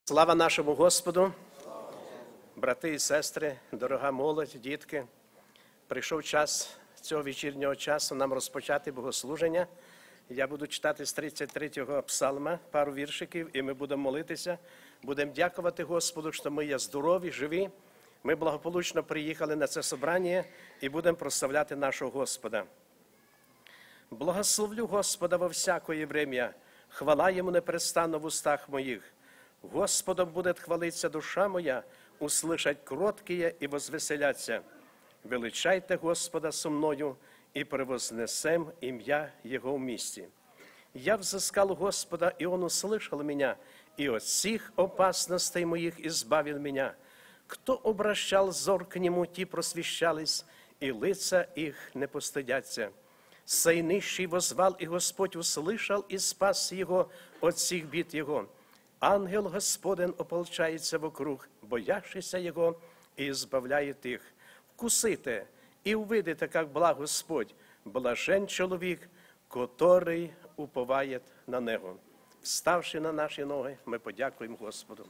Слава нашому Господу, брати і сестри, дорога молодь, дітки. Прийшов час цього вечірнього часу нам розпочати богослуження. Я буду читати з 33-го псалма пару віршиків, і ми будемо молитися. Будемо дякувати Господу, що ми є здорові, живі. Ми благополучно приїхали на це собрання і будемо прославляти нашого Господа. Благословлю Господа во всякое время, хвала Йому неперестанно в устах моїх. Господом будет хвалиться душа моя, услышать кроткие и возвеселятся. Величайте Господа со мною, и превознесем имя Его в місті. Я взыскал Господа, и Он услышал меня, и от всех опасностей моих избавил меня. Кто обращал взор к Нему, те просвещались, и лица их не постыдятся. Сей нищий возвал, и Господь услышал, и спас его от всех бед его. Ангел Господень ополчається вокруг, боящийся Його, і избавляет их. Вкусите и увидите, как благ Господь, блажен чоловік, который уповает на Него. Вставши на наші ноги, ми подякуємо Господу.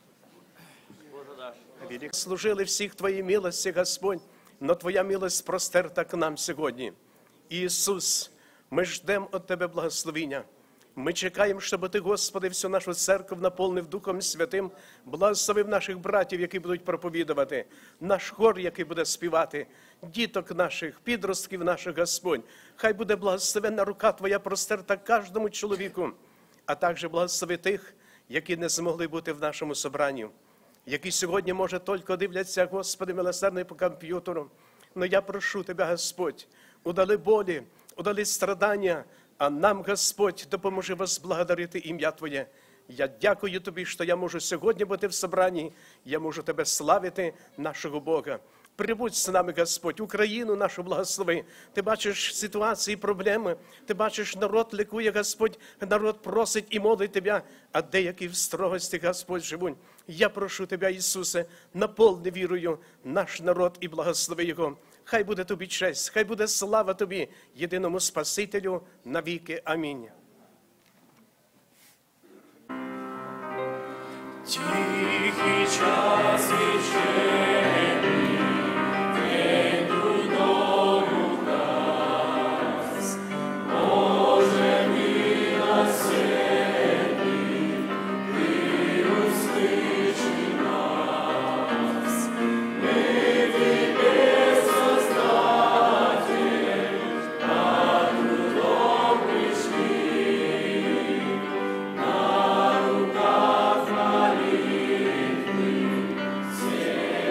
Служили всіх Твоїй милості, Господь, но Твоя милость простерта к нам сьогодні. Ісус, ми ждемо від Тебе благословення. Ми чекаємо, щоб Ти, Господи, всю нашу церкву наповнив Духом Святим, благословив наших братів, які будуть проповідувати, наш хор, який буде співати, діток наших, підростків наших, Господь. Хай буде благословенна рука Твоя простерта кожному чоловіку, а також благослови тих, які не змогли бути в нашому собранні, які сьогодні, може, тільки дивляться, Господи, милосердний по комп'ютеру. Но я прошу Тебе, Господь, удали болі, удали страдання, а нам, Господь, допоможи возблагодарити ім'я Твоє. Я дякую Тобі, що я можу сьогодні бути в собранні, я можу Тебе славити, нашого Бога. Прибудь з нами, Господь, Україну нашу благослови. Ти бачиш ситуації, проблеми, ти бачиш, народ лікує, Господь, народ просить і молить Тебе, а деякі в строгості, Господь, живуть. Я прошу Тебе, Ісусе, наповни вірою наш народ і благослови його. Хай буде Тобі честь, хай буде слава Тобі, єдиному Спасителю, навіки. Амінь. Тихий час вечерний, день трудом указ, Боже милосердный, Ты услыши нас. Мы Тебе, Создатель, над трудом пришли, на руках молитвы, все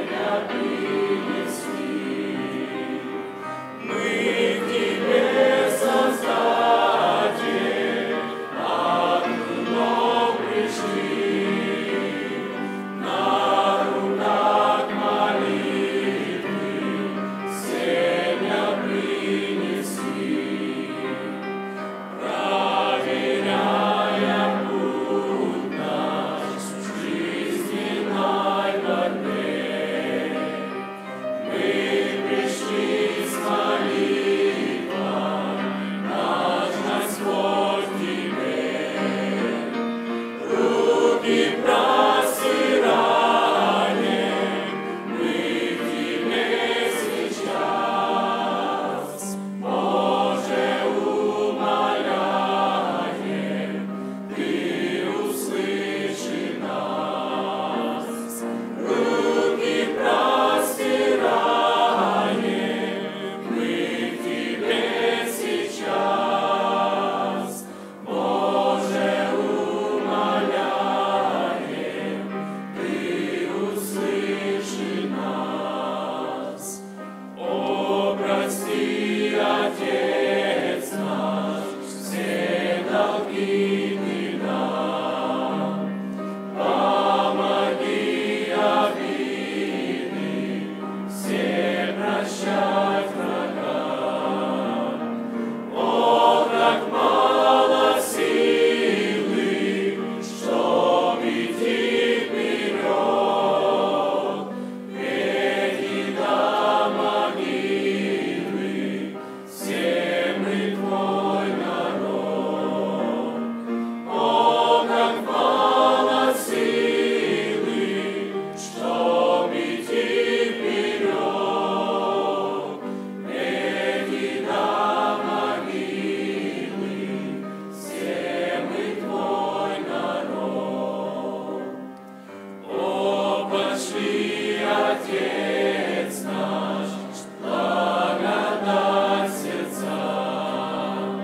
Отец наш, благодать сердцам,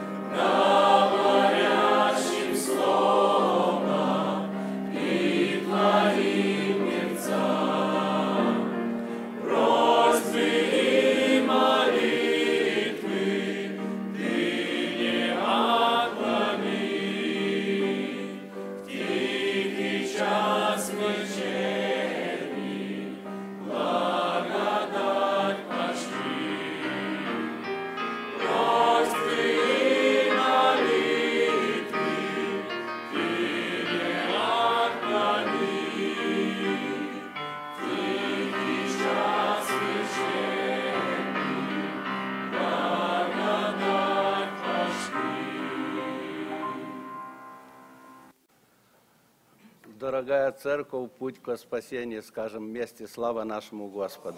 говорящим словом и твоим мерцам, просьбы и молитвы ты не отклони. В тихий час вечерний благодать пошли. Просьбы и молитвы ты не отклони. В тихий час вечерний благодать пошли. Дорогая Церковь, путь к спасению, скажем вместе, слава нашему Господу.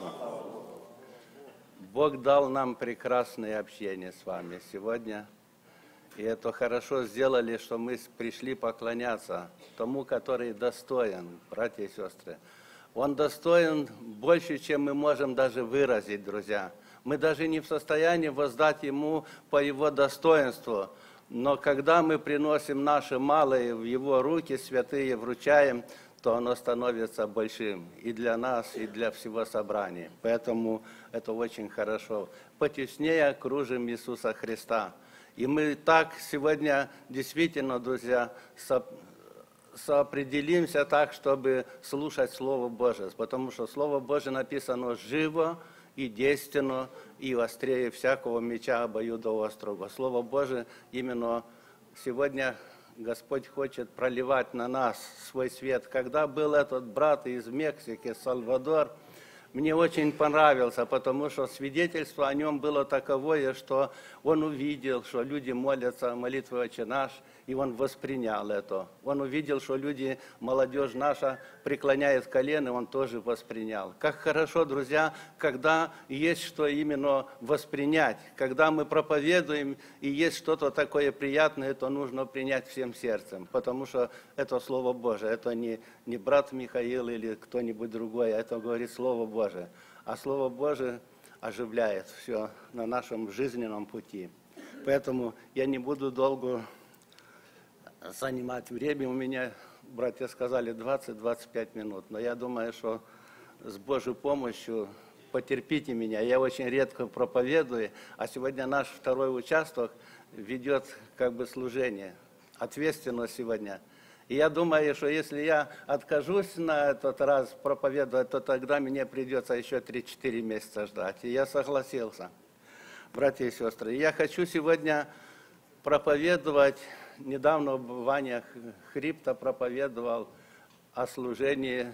Бог дал нам прекрасное общение с вами сегодня. И это хорошо сделали, что мы пришли поклоняться тому, который достоин, братья и сестры. Он достоин больше, чем мы можем даже выразить, друзья. Мы даже не в состоянии воздать Ему по Его достоинству. Но когда мы приносим наши малые в Его руки, святые, вручаем, то оно становится большим и для нас, и для всего собрания. Поэтому это очень хорошо. Потеснее окружим Иисуса Христа. И мы так сегодня действительно, друзья, соопределимся так, чтобы слушать Слово Божие. Потому что Слово Божие написано живо и действенно, и острее всякого меча обоюдоострого. Слово Божие именно сегодня Господь хочет проливать на нас свой свет. Когда был этот брат из Мексики, Сальвадор, мне очень понравился, потому что свидетельство о нем было таковое, что он увидел, что люди молятся молитвой «Отче наш», и он воспринял это. Он увидел, что люди, молодежь наша, преклоняет колено, он тоже воспринял. Как хорошо, друзья, когда есть что именно воспринять. Когда мы проповедуем, и есть что-то такое приятное, то нужно принять всем сердцем, потому что это Слово Божие. Это не брат Михаил или кто-нибудь другой, это говорит Слово Божие. А Слово Божие оживляет все на нашем жизненном пути. Поэтому я не буду долго занимать время. У меня, братья сказали, 20-25 минут. Но я думаю, что с Божьей помощью потерпите меня. Я очень редко проповедую, а сегодня наш второй участок ведет как бы служение. Ответственно сегодня. И я думаю, что если я откажусь на этот раз проповедовать, то тогда мне придется еще 3-4 месяца ждать. И я согласился, братья и сестры. И я хочу сегодня проповедовать. Недавно Ваня Хрипта проповедовал о служении,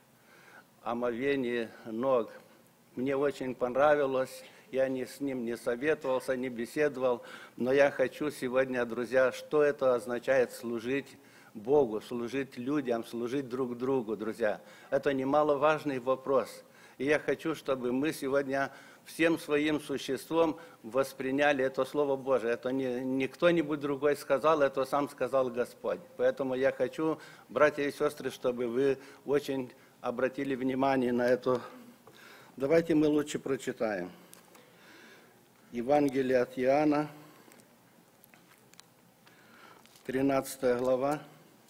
омовении ног. Мне очень понравилось. Я с ним не советовался, не беседовал. Но я хочу сегодня, друзья, что это означает служить Богу, служить людям, служить друг другу, друзья. Это немаловажный вопрос. И я хочу, чтобы мы сегодня всем своим существом восприняли это Слово Божие. Это не кто-нибудь другой сказал, это сам сказал Господь. Поэтому я хочу, братья и сестры, чтобы вы очень обратили внимание на это. Давайте мы лучше прочитаем. Евангелие от Иоанна, 13 глава.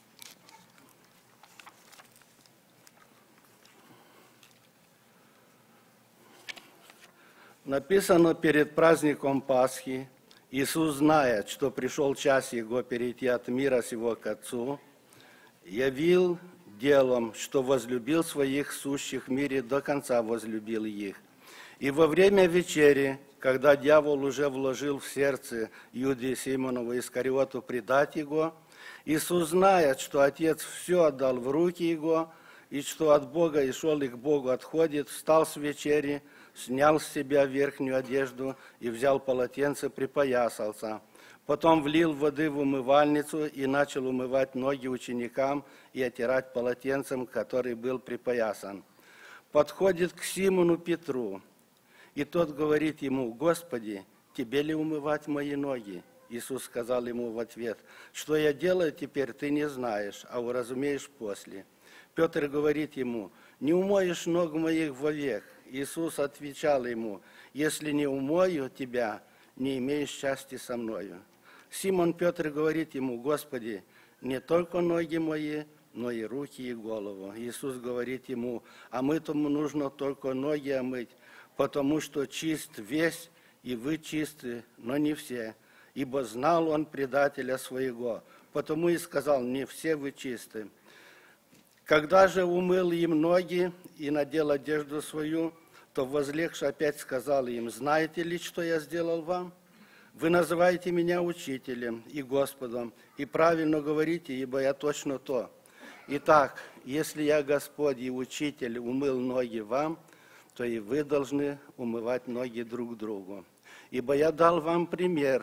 Написано: перед праздником Пасхи Иисус, зная, что пришел час Его перейти от мира сего к Отцу, явил делом, что возлюбил своих сущих в мире, до конца возлюбил их. И во время вечери, когда дьявол уже вложил в сердце Иуде Симонова Искариоту предать Его, Иисус, зная, что Отец все отдал в руки Его, и что от Бога и шел и к Богу отходит, встал с вечери, снял с себя верхнюю одежду и взял полотенце, припоясался. Потом влил воды в умывальницу и начал умывать ноги ученикам и отирать полотенцем, который был припоясан. Подходит к Симону Петру, и тот говорит ему: «Господи, тебе ли умывать мои ноги?» Иисус сказал ему в ответ: «Что я делаю теперь, ты не знаешь, а уразумеешь после». Петр говорит ему: «Не умоешь ног моих вовек». Иисус отвечал ему: «Если не умою тебя, не имеешь счастья со мною». Симон Петр говорит ему: «Господи, не только ноги мои, но и руки и голову». Иисус говорит ему: «А мытому нужно только ноги омыть, потому что чист весь, и вы чисты, но не все. Ибо знал он предателя своего, потому и сказал: не все вы чисты». Когда же умыл им ноги и надел одежду свою, то, возлегши, опять сказал им: «Знаете ли, что я сделал вам? Вы называете меня учителем и Господом, и правильно говорите, ибо я точно то. Итак, если я Господь и Учитель умыл ноги вам, то и вы должны умывать ноги друг другу. Ибо я дал вам пример,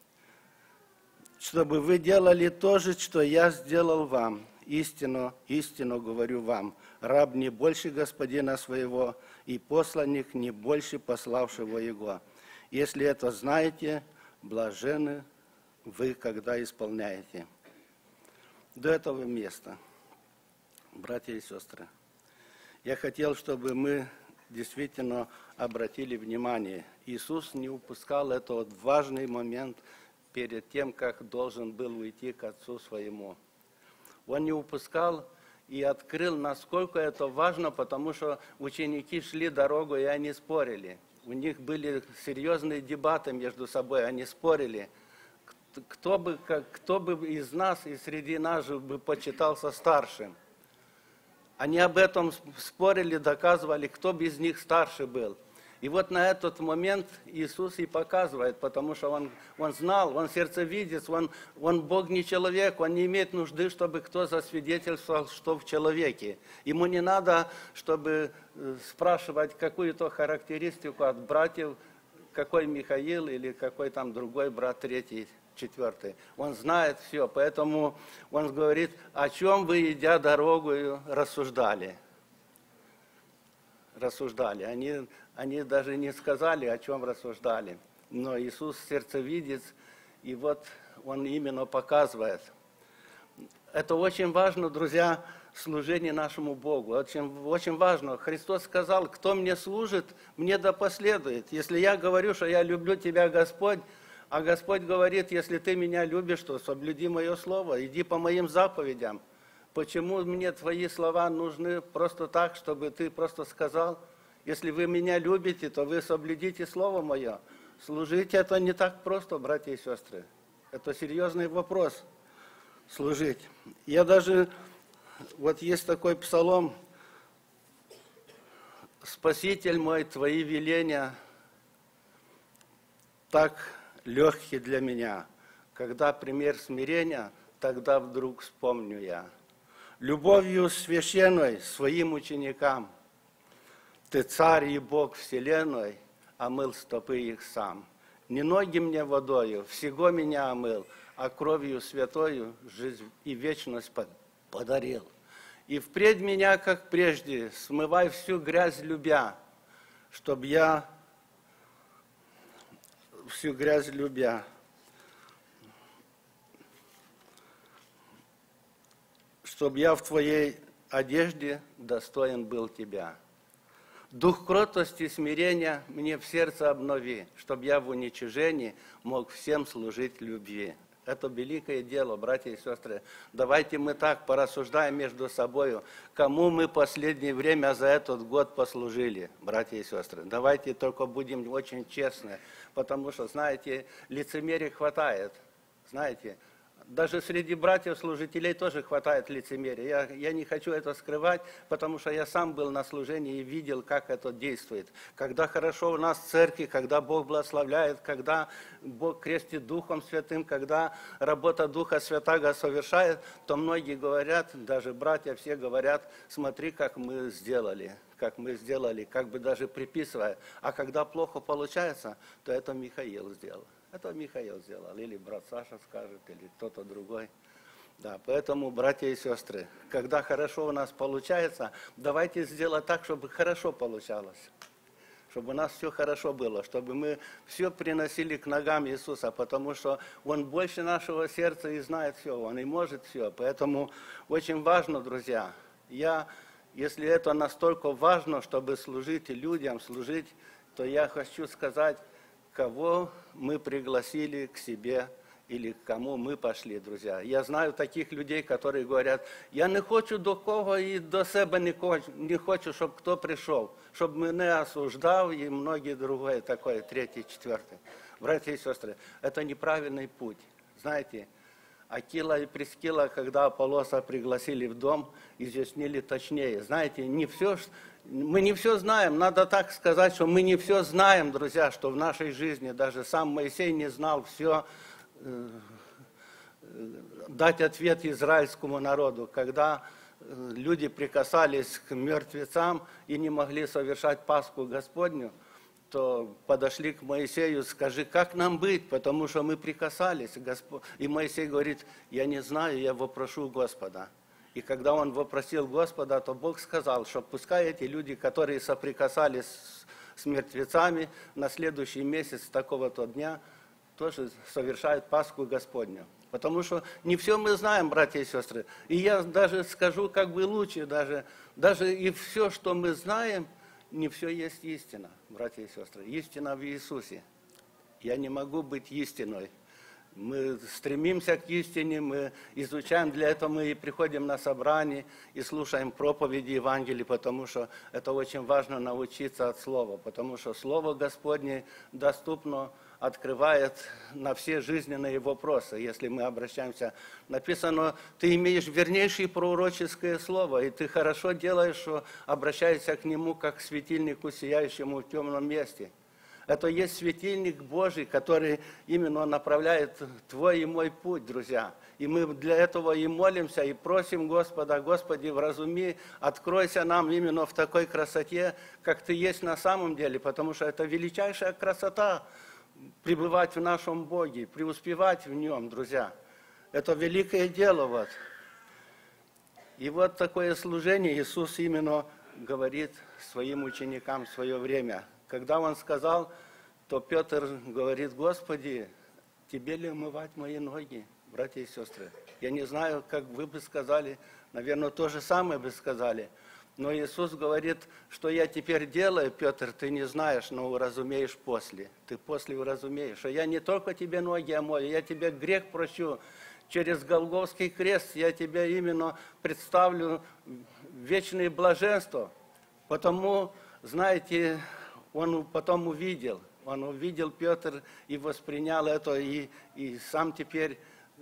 чтобы вы делали то же, что я сделал вам. Истину, истину говорю вам, раб не больше господина своего, и посланник не больше пославшего его. Если это знаете, блаженны вы, когда исполняете». До этого места, братья и сестры, я хотел, чтобы мы действительно обратили внимание. Иисус не упускал этот важный момент перед тем, как должен был уйти к Отцу Своему. Он не упускал и открыл, насколько это важно, потому что ученики шли дорогу, и они спорили. У них были серьезные дебаты между собой, они спорили, кто бы из нас и среди нас же бы почитался старшим. Они об этом спорили, доказывали, кто бы из них старше был. И вот на этот момент Иисус и показывает, потому что он знал, он сердцевидец, он Бог не человек, он не имеет нужды, чтобы кто засвидетельствовал, что в человеке. Ему не надо, чтобы спрашивать какую-то характеристику от братьев, какой Михаил или какой там другой брат, третий, четвертый. Он знает все, поэтому он говорит: о чем вы, идя дорогою, рассуждали. Они даже не сказали, о чем рассуждали. Но Иисус сердцевидец, и вот Он именно показывает. Это очень важно, друзья, служение нашему Богу. Очень важно. Христос сказал: кто мне служит, мне да последует. Если я говорю, что я люблю тебя, Господь, а Господь говорит: если ты меня любишь, то соблюди мое слово, иди по моим заповедям. Почему мне твои слова нужны просто так, чтобы ты просто сказал? Если вы меня любите, то вы соблюдите слово мое. Служить это не так просто, братья и сестры. Это серьезный вопрос. Служить. Я даже, вот есть такой псалом: «Спаситель мой, твои веления так легкие для меня. Когда пример смирения, тогда вдруг вспомню я. Любовью священной своим ученикам ты, царь и Бог вселенной, омыл стопы их сам. Не ноги мне водою, всего меня омыл, а кровью святою жизнь и вечность подарил. И впредь меня, как прежде, смывай всю грязь любя, чтоб я всю грязь любя, чтоб я в твоей одежде достоин был тебя. Дух кротости и смирения мне в сердце обнови, чтоб я в уничижении мог всем служить любви». Это великое дело, братья и сестры. Давайте мы так порассуждаем между собой, кому мы последнее время за этот год послужили, братья и сестры. Давайте только будем очень честны, потому что, знаете, лицемерия хватает, знаете. Даже среди братьев-служителей тоже хватает лицемерия. Я не хочу это скрывать, потому что я сам был на служении и видел, как это действует. Когда хорошо у нас в церкви, когда Бог благословляет, когда Бог крестит Духом Святым, когда работа Духа Святаго совершает, то многие говорят, даже братья все говорят: смотри, как мы сделали, как бы даже приписывая. А когда плохо получается, то это Михаил сделал. Это Михаил сделал, или брат Саша скажет, или кто-то другой. Да, поэтому, братья и сестры, когда хорошо у нас получается, давайте сделать так, чтобы хорошо получалось. чтобы у нас все хорошо было, чтобы мы все приносили к ногам Иисуса, потому что Он больше нашего сердца и знает все, Он и может все. Поэтому очень важно, друзья, если это настолько важно, чтобы служить людям, служить, то я хочу сказать, кого мы пригласили к себе или к кому мы пошли, друзья. Я знаю таких людей, которые говорят, я не хочу до кого и до себе не хочу, чтобы кто пришел, чтобы меня осуждал и многие другое, такое, третье, четвертое. Братья и сестры, это неправильный путь. Знаете, Акила и Прискила, когда Аполлоса пригласили в дом, изъяснили точнее. Знаете, мы не все знаем, надо так сказать, что мы не все знаем, друзья, что в нашей жизни даже сам Моисей не знал все, дать ответ израильскому народу, когда люди прикасались к мертвецам и не могли совершать Пасху Господню, то подошли к Моисею, скажи, как нам быть, потому что мы прикасались. И Моисей говорит, я не знаю, я вопрошу Господа. И когда он вопросил Господа, то Бог сказал, что пускай эти люди, которые соприкасались с мертвецами, на следующий месяц такого-то дня тоже совершают Пасху Господню. Потому что не все мы знаем, братья и сестры. И я даже скажу, как бы лучше, даже и все, что мы знаем, не все есть истина, братья и сестры. Истина в Иисусе. Я не могу быть истиной. Мы стремимся к истине, мы изучаем, для этого мы и приходим на собрание и слушаем проповеди Евангелия, потому что это очень важно научиться от Слова, потому что Слово Господне доступно, открывает на все жизненные вопросы, если мы обращаемся. Написано, ты имеешь вернейшее пророческое слово, и ты хорошо делаешь, что обращаешься к нему, как к светильнику, сияющему в темном месте. Это есть светильник Божий, который именно направляет твой и мой путь, друзья. И мы для этого и молимся, и просим Господа, Господи, вразуми, откройся нам именно в такой красоте, как Ты есть на самом деле, потому что это величайшая красота, пребывать в нашем Боге, преуспевать в Нем, друзья. Это великое дело. Вот. И вот такое служение Иисус именно говорит своим ученикам в свое время. Когда Он сказал, то Петр говорит, Господи, Тебе ли омывать мои ноги, братья и сестры? Я не знаю, как вы бы сказали, наверное, то же самое бы сказали. Но Иисус говорит, что я теперь делаю, Петр, ты не знаешь, но уразумеешь после. Ты после уразумеешь, что я не только тебе ноги омою, я тебе грех прощу. Через Голгофский крест я тебе именно представлю вечное блаженство. Потому, знаете, он потом увидел Петр и воспринял это, и сам теперь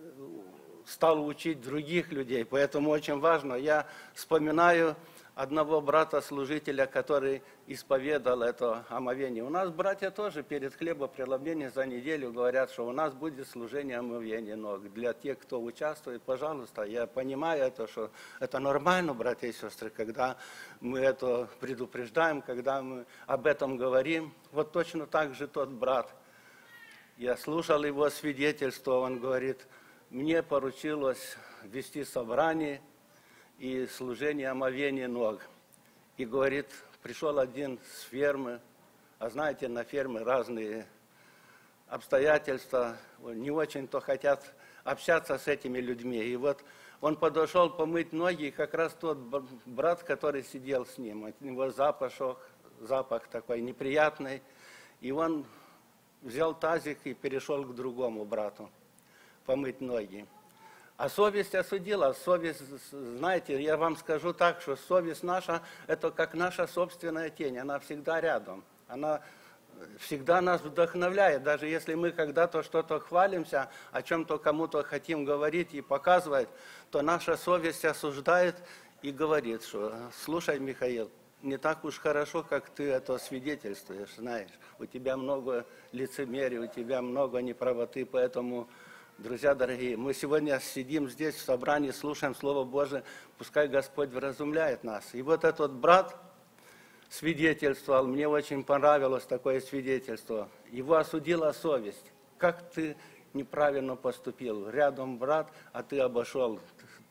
стал учить других людей. Поэтому очень важно. Я вспоминаю одного брата-служителя, который исповедал это омовение. У нас братья тоже перед хлебопреломлением за неделю говорят, что у нас будет служение омовения ног. Для тех, кто участвует, пожалуйста, я понимаю это, что это нормально, братья и сестры, когда мы это предупреждаем, когда мы об этом говорим. Вот точно так же тот брат. Я слушал его свидетельство, он говорит, мне поручилось вести собрание и служение омовения ног. И говорит, пришел один с фермы, а знаете, на ферме разные обстоятельства, не очень-то хотят общаться с этими людьми. И вот он подошел помыть ноги, и как раз тот брат, который сидел с ним, от него запах такой неприятный, и он взял тазик и перешел к другому брату помыть ноги. А совесть осудила. Совесть, знаете, я вам скажу так, что совесть наша, это как наша собственная тень, она всегда рядом. Она всегда нас вдохновляет, даже если мы когда-то что-то хвалимся, о чем-то кому-то хотим говорить и показывать, то наша совесть осуждает и говорит, что, слушай, Михаил, не так уж хорошо, как ты это свидетельствуешь, знаешь. У тебя много лицемерия, у тебя много неправоты, поэтому... Друзья дорогие, мы сегодня сидим здесь в собрании, слушаем Слово Божие, пускай Господь вразумляет нас. И вот этот брат свидетельствовал, мне очень понравилось такое свидетельство. Его осудила совесть. Как ты неправильно поступил? Рядом брат, а ты обошел.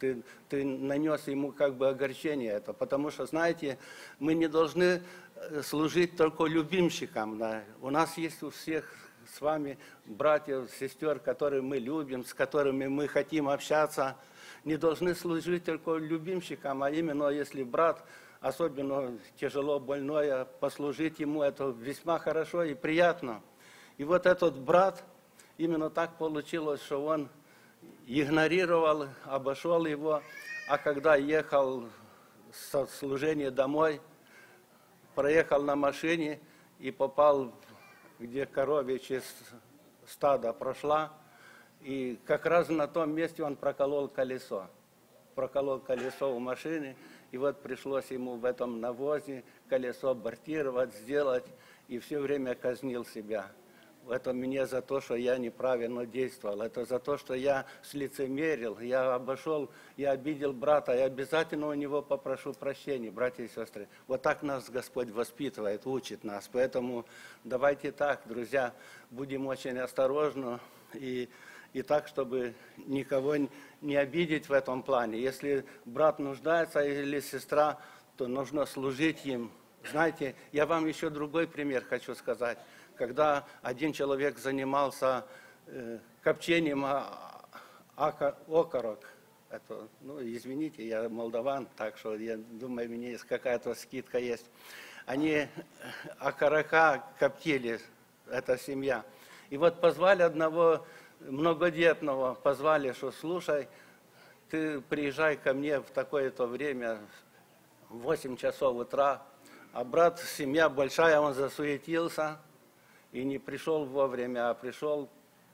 ты нанес ему как бы огорчение это. Потому что, знаете, мы не должны служить только любимщикам. Да. У нас есть у всех с вами братьев, сестер, которые мы любим, с которыми мы хотим общаться. Не должны служить только любимщикам, а именно если брат, особенно тяжело больной, послужить ему, это весьма хорошо и приятно. И вот этот брат, именно так получилось, что он игнорировал, обошел его, а когда ехал со служения домой, проехал на машине и попал, где коровье стадо прошла, и как раз на том месте он проколол колесо у машины, и вот пришлось ему в этом навозе колесо абортировать, сделать, и все время казнил себя. Это мне за то, что я неправильно действовал, это за то, что я слицемерил, я обошел, я обидел брата, я обязательно у него попрошу прощения, братья и сестры. Вот так нас Господь воспитывает, учит нас. Поэтому давайте так, друзья, будем очень осторожны и так, чтобы никого не обидеть в этом плане. Если брат нуждается или сестра, то нужно служить им. Знаете, я вам еще другой пример хочу сказать. Когда один человек занимался копчением окорок, это, ну, извините, я молдаван, так что я думаю, у меня есть какая-то скидка есть. Они окорока коптили, эта семья. И вот позвали одного многодетного, позвали, что слушай, ты приезжай ко мне в такое-то время, в 8 часов утра, а брат, семья большая, он засуетился и не пришел вовремя, а пришел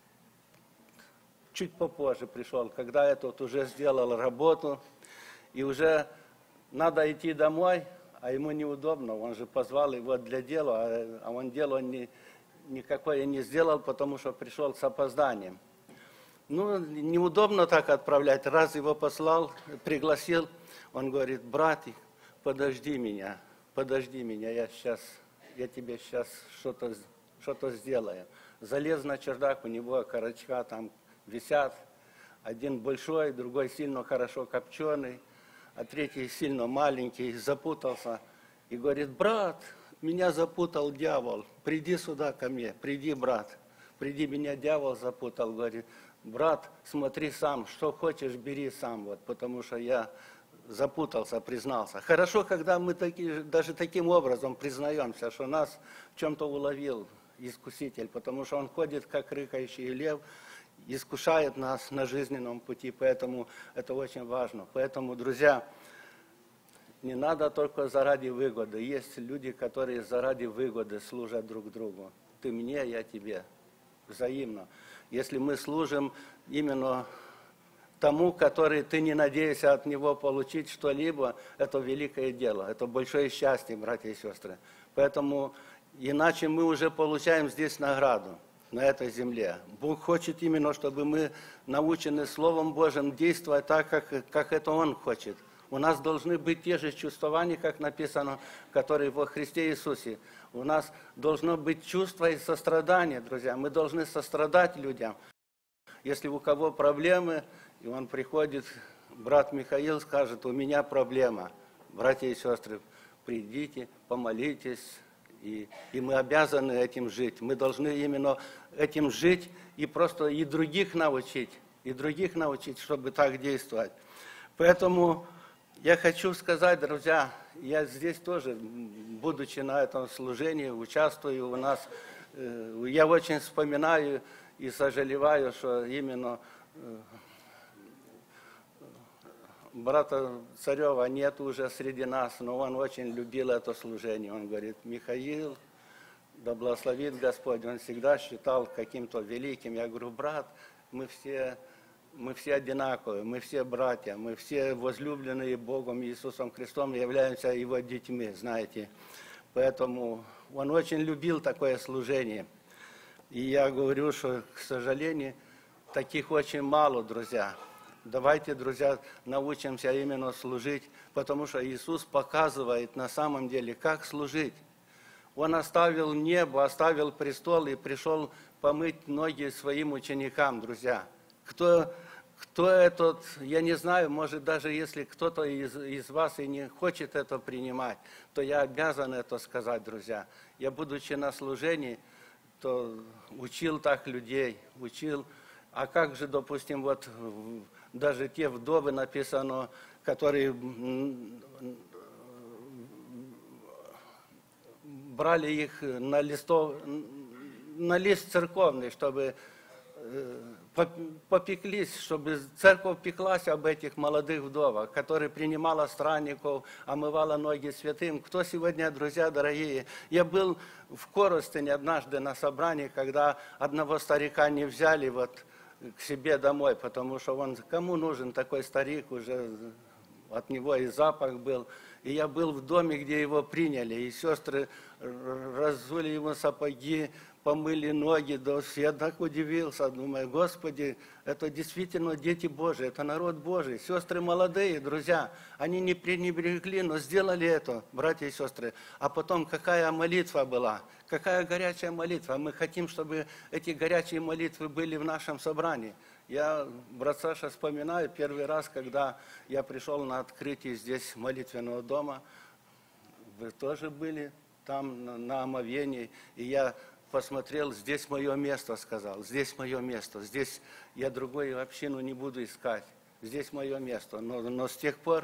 чуть попозже пришел, когда этот уже сделал работу, и уже надо идти домой, а ему неудобно, он же позвал его для дела, а он дело никакое не сделал, потому что пришел с опозданием. Ну, неудобно так отправлять, раз его послал, пригласил, он говорит, братик, подожди меня, я тебе сейчас что-то сделаю. Залез на чердак, у него окорочка там висят, один большой, другой сильно хорошо копченый, а третий сильно маленький, запутался. И говорит, брат, меня запутал дьявол, приди сюда ко мне, приди, брат, приди, меня дьявол запутал, говорит, брат, смотри сам, что хочешь, бери сам, вот, потому что я запутался, признался. Хорошо, когда мы даже таким образом признаемся, что нас в чем-то уловил искуситель, потому что он ходит, как рыкающий лев, искушает нас на жизненном пути, поэтому это очень важно. Поэтому, друзья, не надо только заради выгоды. Есть люди, которые заради выгоды служат друг другу. Ты мне, я тебе. Взаимно. Если мы служим именно тому, который ты не надеешься от него получить что-либо, это великое дело, это большое счастье, братья и сестры. Поэтому иначе мы уже получаем здесь награду на этой земле. Бог хочет именно, чтобы мы научены Словом Божьим действовать так, как это Он хочет. У нас должны быть те же чувствования, как написано, которые во Христе Иисусе. У нас должно быть чувство и сострадание, друзья. Мы должны сострадать людям. Если у кого проблемы, и он приходит, брат Михаил скажет, у меня проблема. Братья и сестры, придите, помолитесь, и мы обязаны этим жить. Мы должны именно этим жить и просто и других научить, чтобы так действовать. Поэтому я хочу сказать, друзья, я здесь тоже, будучи на этом служении, участвую у нас, я очень вспоминаю и сожалеваю, что именно брата Царева нет уже среди нас, но он очень любил это служение. Он говорит, Михаил, да благословит Господь, он всегда считал каким-то великим. Я говорю, брат, мы все одинаковые, мы все братья, мы все возлюбленные Богом Иисусом Христом, являемся Его детьми, знаете. Поэтому он очень любил такое служение. И я говорю, что, к сожалению, таких очень мало, друзья. Давайте, друзья, научимся именно служить, потому что Иисус показывает на самом деле, как служить. Он оставил небо, оставил престол и пришел помыть ноги своим ученикам, друзья. Кто Кто этот, я не знаю, может даже если кто-то из вас и не хочет это принимать, то я обязан это сказать, друзья. Я, будучи на служении, то учил так людей, учил. А как же, допустим, вот даже те вдовы написано, которые брали их на лист церковный, чтобы попеклись, чтобы церковь пеклась об этих молодых вдовах, которые принимала странников, омывала ноги святым. Кто сегодня, друзья дорогие? Я был в Коростыне однажды на собрании, когда одного старика не взяли вот к себе домой, потому что он, кому нужен такой старик, уже от него и запах был. И я был в доме, где его приняли, и сестры разули ему сапоги, помыли ноги, да, я так удивился, думаю, Господи, это действительно дети Божии, это народ Божий, сестры молодые, друзья, они не пренебрегли, но сделали это, братья и сестры. А потом какая молитва была, какая горячая молитва, мы хотим, чтобы эти горячие молитвы были в нашем собрании. Я, брат Саша, вспоминаю первый раз, когда я пришел на открытие здесь молитвенного дома, вы тоже были там на омовении, и я посмотрел, здесь мое место, сказал, здесь мое место, здесь я другую общину не буду искать, здесь мое место. Но с тех пор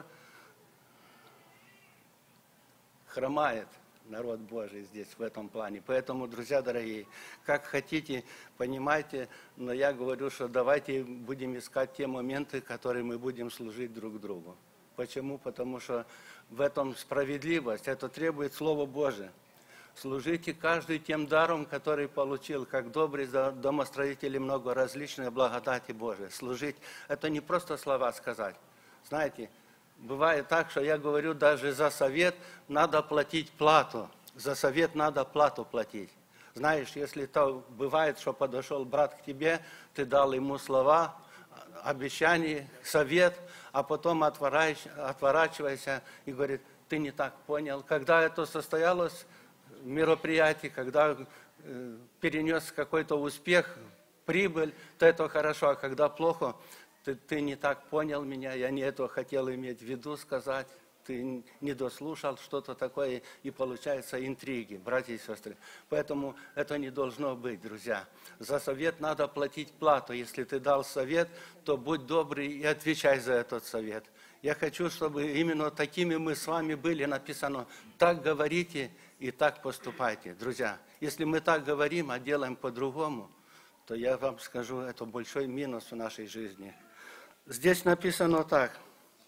хромает народ Божий здесь, в этом плане. Поэтому, друзья дорогие, как хотите, понимайте, но я говорю, что давайте будем искать те моменты, которые мы будем служить друг другу. Почему? Потому что в этом справедливость, это требует Слово Божие. Служите каждый тем даром, который получил, как добрый домостроитель и много различной благодати Божией. Служить – это не просто слова сказать. Знаете, бывает так, что я говорю, даже за совет надо платить плату. За совет надо плату платить. Знаешь, если то бывает, что подошел брат к тебе, ты дал ему слова, обещание, совет, а потом отворачивайся и говорит, ты не так понял. Когда это состоялось, мероприятие, когда перенес какой-то успех, прибыль, то это хорошо, а когда плохо, ты не так понял меня, я не это хотел иметь в виду сказать, ты не дослушал что-то такое, и получаются интриги, братья и сестры. Поэтому это не должно быть, друзья. За совет надо платить плату. Если ты дал совет, то будь добрый и отвечай за этот совет. Я хочу, чтобы именно такими мы с вами были, написано, так говорите и так поступайте. Друзья, если мы так говорим, а делаем по-другому, то я вам скажу, это большой минус в нашей жизни. Здесь написано так.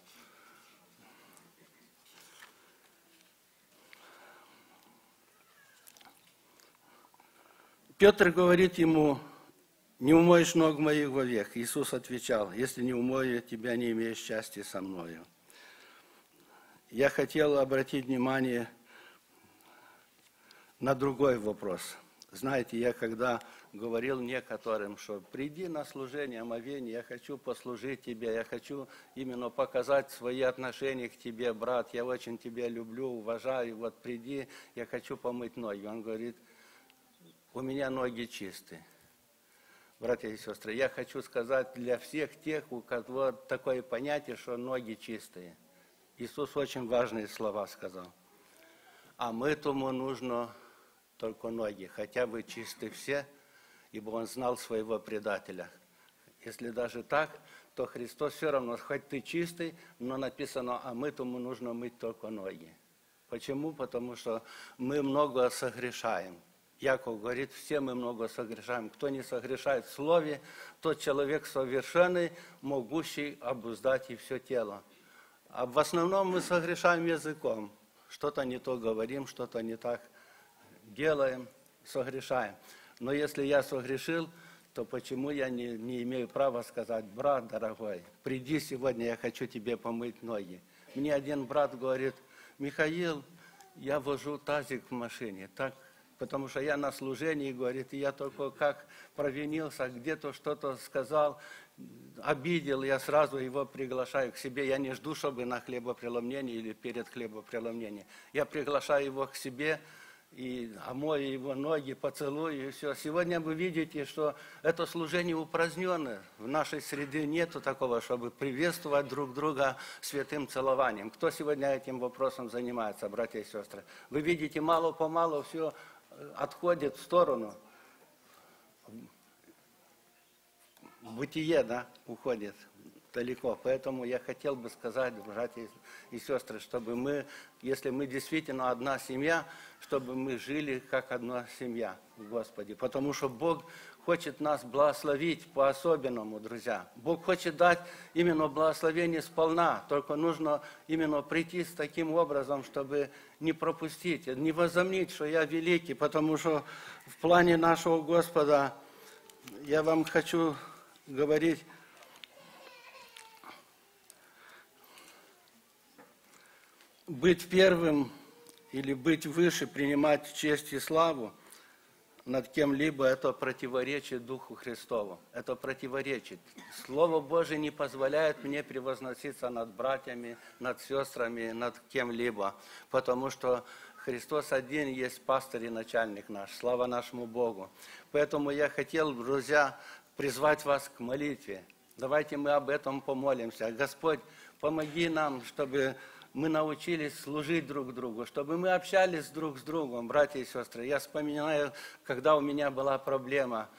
Петр говорит ему, не умоешь ног моих вовек. Иисус отвечал, если не умою тебя, не имеешь счастья со мною. Я хотел обратить внимание на другой вопрос. Знаете, я когда говорил некоторым, что приди на служение омовения, я хочу послужить тебе, я хочу именно показать свои отношения к тебе, брат, я очень тебя люблю, уважаю, вот приди, я хочу помыть ноги. Он говорит, у меня ноги чистые. Братья и сестры, я хочу сказать для всех тех, у кого такое понятие, что ноги чистые. Иисус очень важные слова сказал. А мытому нужно только ноги, хотя бы чисты все, ибо Он знал своего предателя. Если даже так, то Христос все равно, хоть ты чистый, но написано, а мытому нужно мыть только ноги. Почему? Потому что мы много согрешаем. Яков говорит, все мы много согрешаем. Кто не согрешает в слове, тот человек совершенный, могущий обуздать и все тело. А в основном мы согрешаем языком. Что-то не то говорим, что-то не так делаем, согрешаем. Но если я согрешил, то почему я не имею права сказать, брат дорогой, приди сегодня, я хочу тебе помыть ноги. Мне один брат говорит, Михаил, я вожу тазик в машине, так, потому что я на служении, говорит, и я только как провинился, где-то что-то сказал, обидел, я сразу его приглашаю к себе. Я не жду, чтобы на хлебопреломление или перед хлебопреломлением. Я приглашаю его к себе, и омою его ноги, поцелую, и все. Сегодня вы видите, что это служение упраздненное. В нашей среде нету такого, чтобы приветствовать друг друга святым целованием. Кто сегодня этим вопросом занимается, братья и сестры? Вы видите, мало-помалу все отходит в сторону. Бытие, да, уходит далеко. Поэтому я хотел бы сказать, братья и сестры, чтобы мы, если мы действительно одна семья, чтобы мы жили как одна семья в Господе. Потому что Бог хочет нас благословить по-особенному, друзья. Бог хочет дать именно благословение сполна. Только нужно именно прийти с таким образом, чтобы не пропустить, не возомнить, что я великий. Потому что в плане нашего Господа я вам хочу говорить, быть первым или быть выше, принимать честь и славу над кем-либо, это противоречит Духу Христову. Это противоречит. Слово Божие не позволяет мне превозноситься над братьями, над сестрами, над кем-либо, потому что Христос один есть пастырь и начальник наш. Слава нашему Богу. Поэтому я хотел, друзья, призвать вас к молитве. Давайте мы об этом помолимся. Господь, помоги нам, чтобы мы научились служить друг другу, чтобы мы общались друг с другом, братья и сестры. Я вспоминаю, когда у меня была проблема,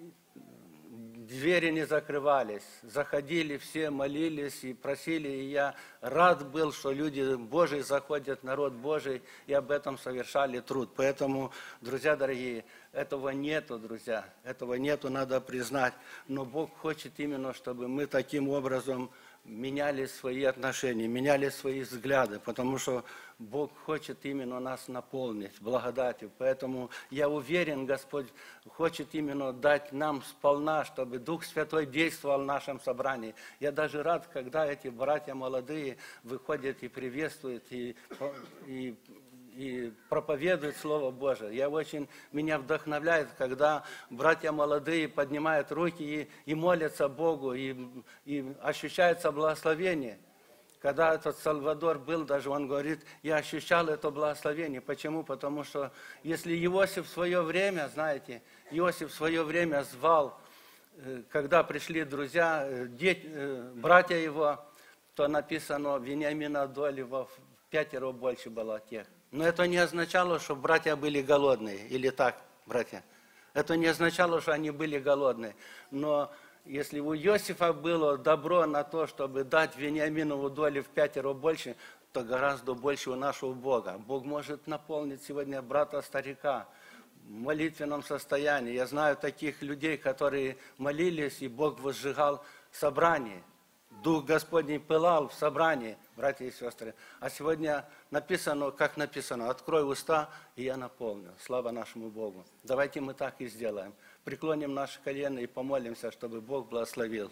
двери не закрывались, заходили все, молились и просили, и я рад был, что люди Божьи заходят, народ Божий, и об этом совершали труд. Поэтому, друзья дорогие, этого нету, друзья, этого нету, надо признать. Но Бог хочет именно, чтобы мы таким образом меняли свои отношения, меняли свои взгляды, потому что Бог хочет именно нас наполнить благодатью. Поэтому я уверен, Господь хочет именно дать нам сполна, чтобы Дух Святой действовал в нашем собрании. Я даже рад, когда эти братья молодые выходят и приветствуют, и проповедуют Слово Божие. Меня вдохновляет, когда братья молодые поднимают руки и молятся Богу, и ощущается благословение. Когда этот Сальвадор был, даже он говорит, я ощущал это благословение. Почему? Потому что если Иосиф в свое время, знаете, Иосиф в свое время звал, когда пришли друзья, братья его, то написано, Вениамина доли в 5 больше было тех. Но это не означало, что братья были голодные. Или так, братья? Это не означало, что они были голодные. Но если у Иосифа было добро на то, чтобы дать Вениаминову долю в 5 больше, то гораздо больше у нашего Бога. Бог может наполнить сегодня брата-старика в молитвенном состоянии. Я знаю таких людей, которые молились, и Бог возжигал собрание. Дух Господний пылал в собрании, братья и сестры. А сегодня написано, как написано, открой уста, и я наполню. Слава нашему Богу. Давайте мы так и сделаем. Преклоним наши колени и помолимся, чтобы Бог благословил.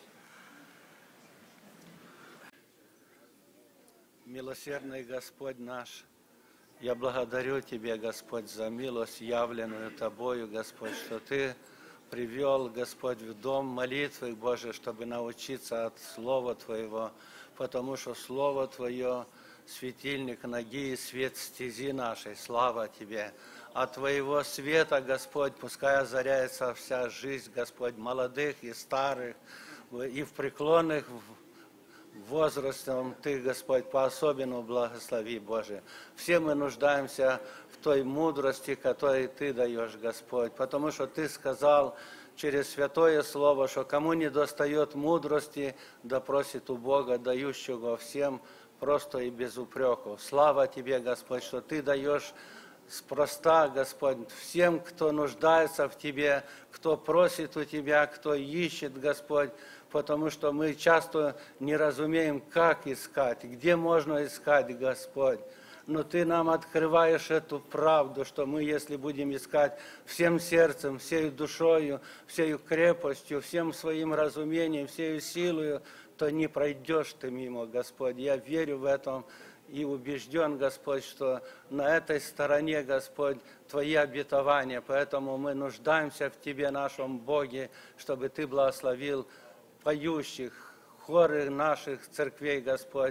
Милосердный Господь наш, я благодарю Тебя, Господь, за милость, явленную Тобою, Господь, что Ты привел, Господь, в дом молитвы, Боже, чтобы научиться от Слова Твоего, потому что Слово Твое – светильник ноги и свет стези нашей. Слава Тебе! От Твоего света, Господь, пускай озаряется вся жизнь, Господь, молодых и старых, и в преклонных возрастом Ты, Господь, по-особенному благослови, Боже. Все мы нуждаемся в той мудрости, которую Ты даешь, Господь, потому что Ты сказал через Святое Слово, что кому не достает мудрости, да просит у Бога, дающего всем просто и без упреков. Слава Тебе, Господь, что Ты даешь спроста, Господь, всем, кто нуждается в Тебе, кто просит у Тебя, кто ищет, Господь, потому что мы часто не разумеем, как искать, где можно искать, Господь. Но Ты нам открываешь эту правду, что мы, если будем искать всем сердцем, всею душою, всею крепостью, всем своим разумением, всею силою, то не пройдешь Ты мимо, Господь. Я верю в этом и убежден, Господь, что на этой стороне, Господь, Твои обетования. Поэтому мы нуждаемся в Тебе, нашем Боге, чтобы Ты благословил поющих, хоры наших церквей, Господь,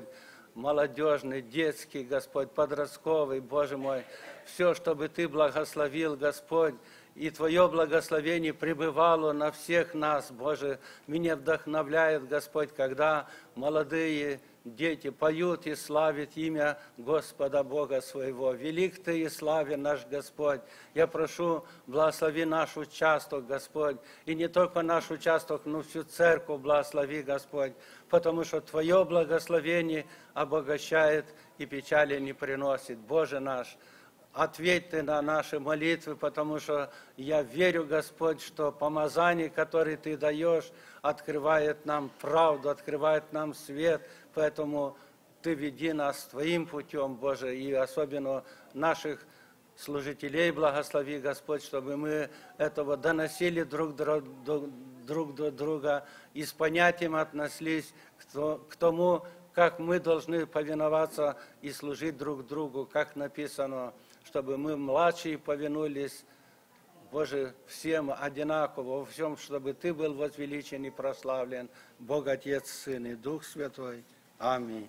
молодежный, детский, Господь, подростковый, Боже мой. Все, чтобы Ты благословил, Господь, и Твое благословение пребывало на всех нас, Боже. Меня вдохновляет, Господь, когда молодые дети поют и славят имя Господа Бога своего. Велик Ты и славен наш Господь. Я прошу, благослови наш участок, Господь. И не только наш участок, но всю церковь благослови, Господь. Потому что Твое благословение обогащает и печали не приносит. Боже наш, ответь Ты на наши молитвы, потому что я верю, Господь, что помазание, которое Ты даешь, открывает нам правду, открывает нам свет. Поэтому Ты веди нас Твоим путем, Боже, и особенно наших служителей благослови, Господь, чтобы мы этого доносили друг до друга и с понятием относились к тому, как мы должны повиноваться и служить друг другу, как написано, чтобы мы младшие повинулись, Боже, всем одинаково, во всем, чтобы Ты был возвеличен и прославлен, Бог, Отец, Сын и Дух Святой. Аминь.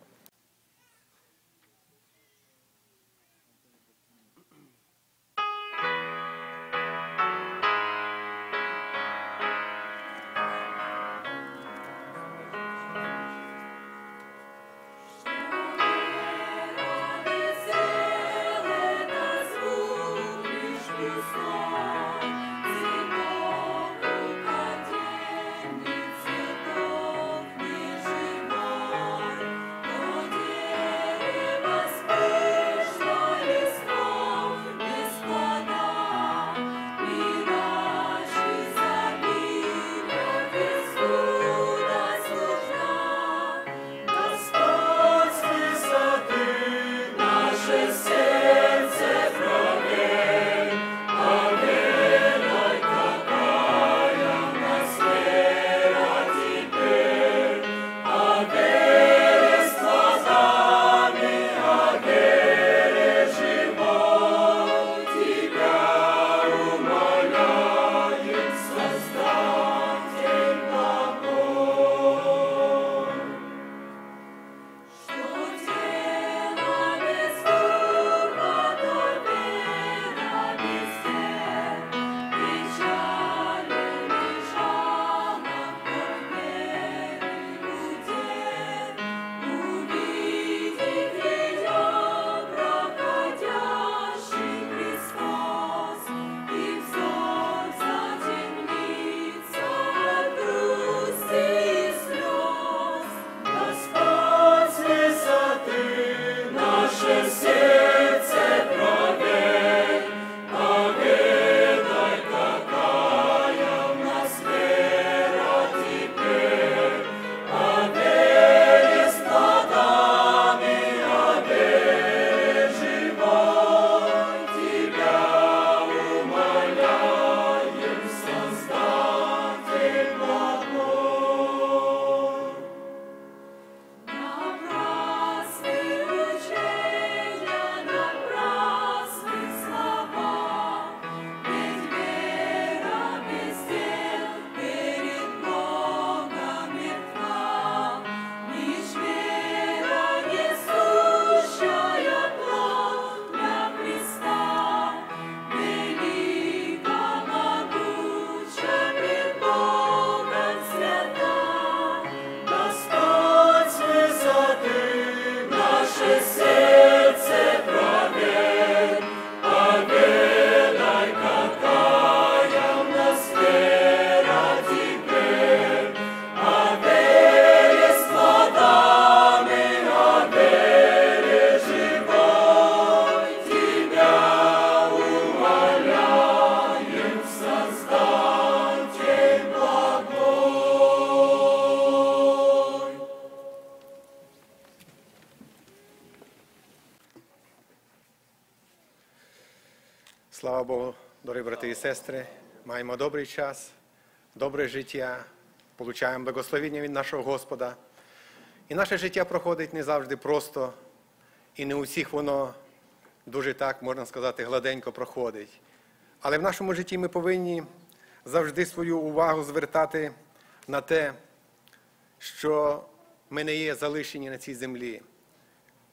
Слава Богу, дорогі брати і сестри, маємо добрий час, добре життя, получаємо благословення від нашого Господа. І наше життя проходить не завжди просто, і не у всіх воно дуже так, можна сказати, гладенько проходить. Але в нашому житті ми повинні завжди свою увагу звертати на те, що ми не є залишені на цій землі.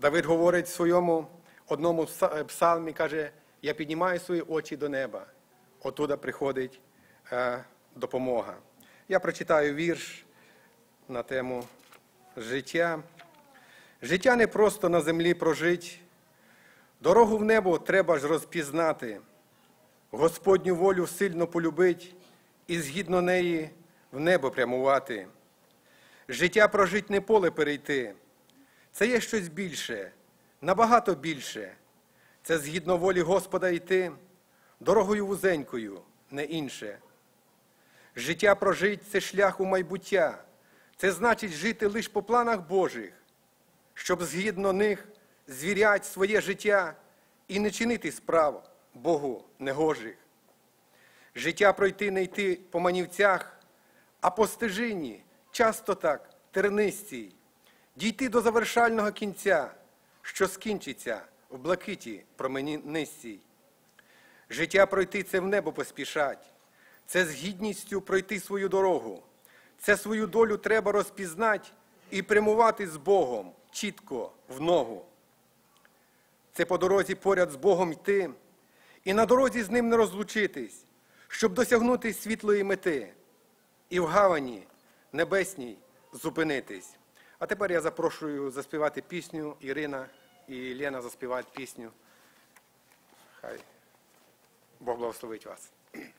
Давид говорить в своєму одному псалмі, каже, я піднімаю свої очі до неба, оттуда приходить допомога. Я прочитаю вірш на тему життя. Життя не просто на землі прожить, дорогу в небо треба ж розпізнати, Господню волю сильно полюбить і згідно неї в небо прямувати. Життя прожить не поле перейти, це є щось більше, набагато більше. Це згідно волі Господа йти, дорогою вузенькою, не інше. Життя прожить – це шлях у майбуття, це значить жити лиш по планах Божих, щоб згідно них звірять своє життя і не чинити справ Богу негожих. Життя пройти не йти по манівцях, а по стежині, часто так, тернистій, дійти до завершального кінця, що скінчиться в блакиті променистій. Життя пройти – це в небо поспішать, це з гідністю пройти свою дорогу, це свою долю треба розпізнати і прямувати з Богом чітко в ногу. Це по дорозі поряд з Богом йти і на дорозі з Ним не розлучитись, щоб досягнути світлої мети і в гавані небесній зупинитись. А тепер я запрошую заспівати пісню. Ірина і Лена заспівають пісню. Хай Бог благословить вас.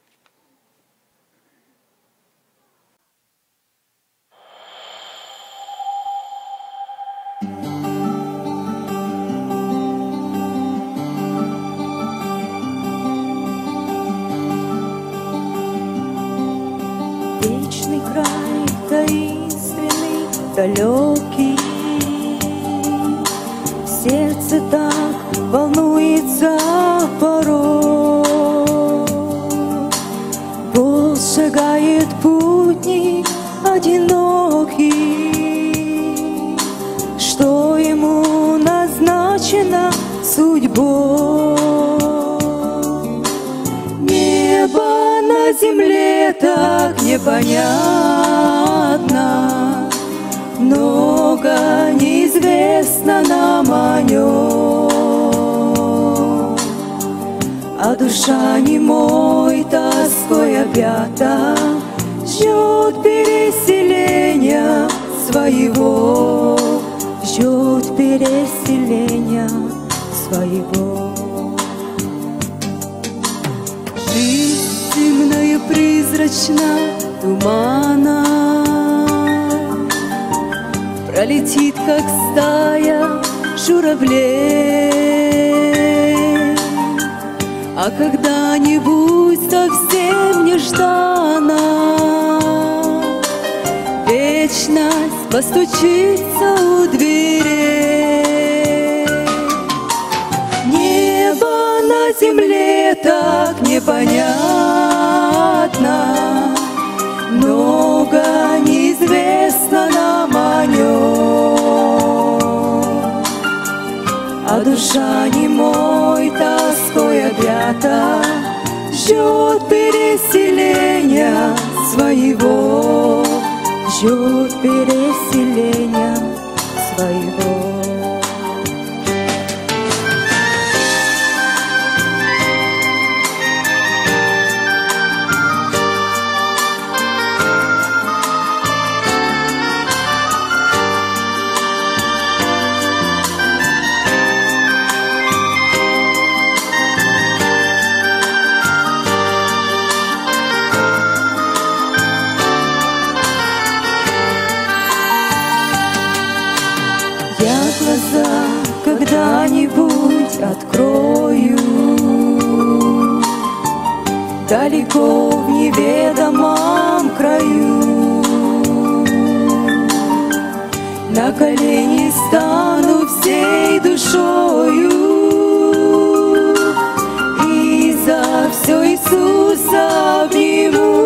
Вечный край, таинственный, далекий, сердце так волнуется порой. Бог шагает путник одинокий, что ему назначено судьбой. Небо на земле так непонятно, много неизвестно нам о нем, а душа немой тоской объята ждет переселения своего, ждет переселения своего. Жизнь темная, призрачна, тумана, пролетит, как стая журавлей, а когда-нибудь совсем нежданно вечность постучится у дверей. Небо на земле так непонятно, много неизвестно нам о нем, а душа немой тоской объята ждет переселения своего, ждет переселения своего. Я глаза когда-нибудь открою далеко в неведомом краю, на колени стану всей душою и за все Иисуса обниму.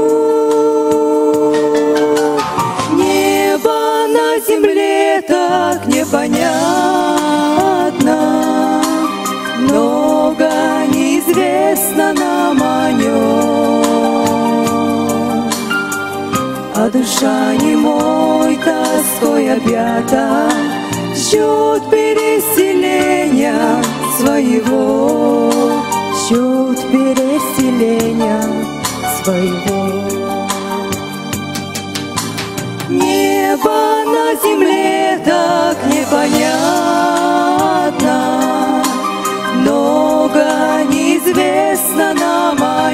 Небо на земле так непонятно, много неизвестно нам о нем, а душа немой тоской объята счет переселения своего, счет переселения своего. Небо на земле так непонятно, много неизвестно нам о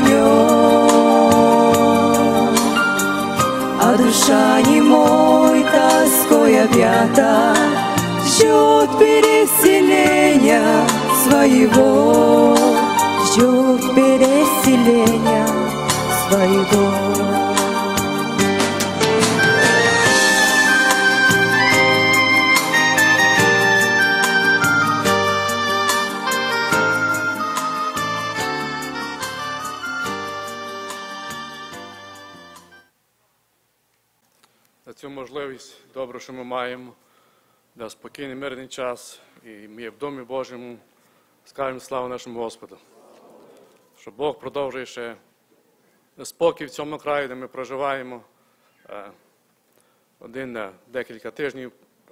нем. А душа немой тоской объята, ждет переселения своего, ждет переселения своего. За цю можливість добре, що ми маємо, да спокійний, мирний час, і ми в Домі Божому скажемо славу нашому Господу. Що Бог продовжує ще спокій в цьому краї, де ми проживаємо. Декілька тижнів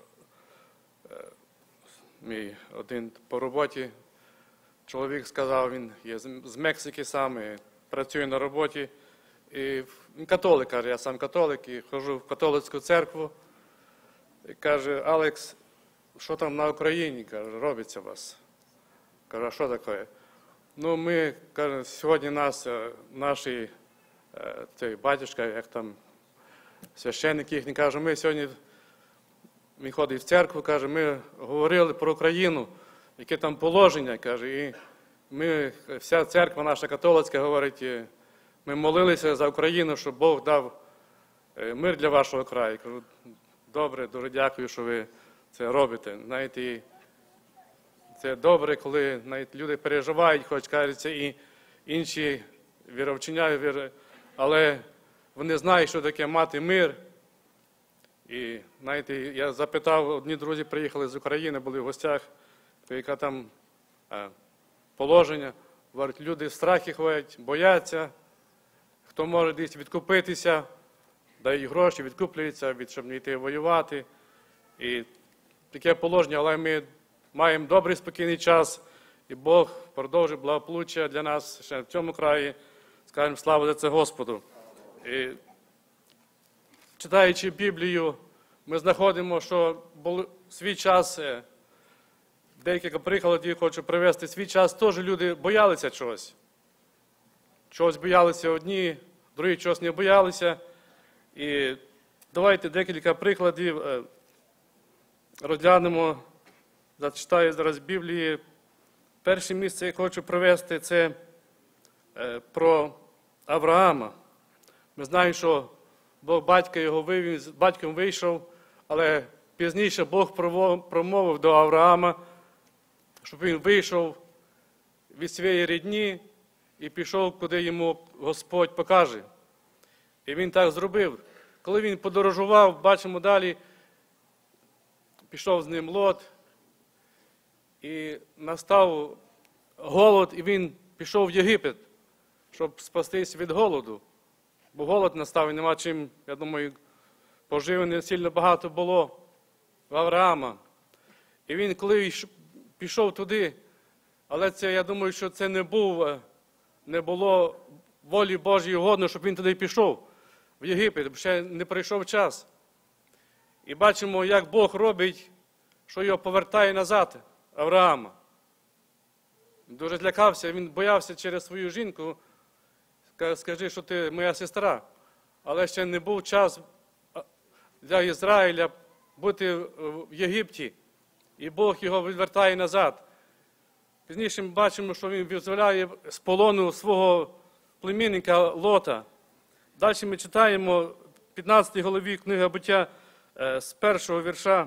мій один по роботі чоловік сказав, він є з Мексики сам, і працює на роботі. І він католик, каже, я сам католик, і ходжу в католицьку церкву. І каже, Алекс, що там на Україні, каже, робиться у вас? Кажу, а що таке? Ну, ми, каже, сьогодні наш цей батюшка, як там, священник їхній, каже, ми сьогодні, він ходить в церкву, каже, ми говорили про Україну, яке там положення, каже, і ми, вся церква наша католицька говорить, ми молилися за Україну, щоб Бог дав мир для вашого краю. Кажу, добре, дуже дякую, що ви це робите. Знаєте, це добре, коли навіть люди переживають, хоч кажеться, і інші віровчення, але вони знають, що таке мати мир. І, знаєте, я запитав, одні друзі приїхали з України, були в гостях, яке там положення. Говорять, люди в страхі ходять, бояться. Хто може десь відкупитися, дають гроші, відкуплюються, щоб не йти воювати. І таке положення, але ми маємо добрий, спокійний час, і Бог продовжує благополуччя для нас ще в цьому краї. Скажемо славу за це Господу. І, читаючи Біблію, ми знаходимо, що був свій час, декілька прикладів хочу привести, свій час теж люди боялися чогось. Чогось боялися одні, другі чогось не боялися. І давайте декілька прикладів розглянемо. Зачитаю зараз Біблії. Перше місце, яке хочу привести, це про Авраама. Ми знаємо, що Бог батька його вивів, з батьком вийшов, але пізніше Бог промовив до Авраама, щоб він вийшов від своєї рідні і пішов, куди йому Господь покаже. І він так зробив. Коли він подорожував, бачимо далі, пішов з ним Лот, і настав голод, і він пішов в Єгипет, щоб спастись від голоду. Бо голод настав, і нема чим, я думаю, поживи не сильно багато було в Авраама. І він, коли пішов туди, але це, я думаю, що це не було волі Божої угодно, щоб він туди пішов, в Єгипет, бо ще не прийшов час. І бачимо, як Бог робить, що його повертає назад, Авраама. Він дуже злякався, він боявся через свою жінку, скажи, що ти моя сестра. Але ще не був час для Ізраїля бути в Єгипті. І Бог його відвертає назад. Пізніше ми бачимо, що він визволяє з полону свого племінника Лота. Далі ми читаємо в 15 главі книги Буття з 1 вірша.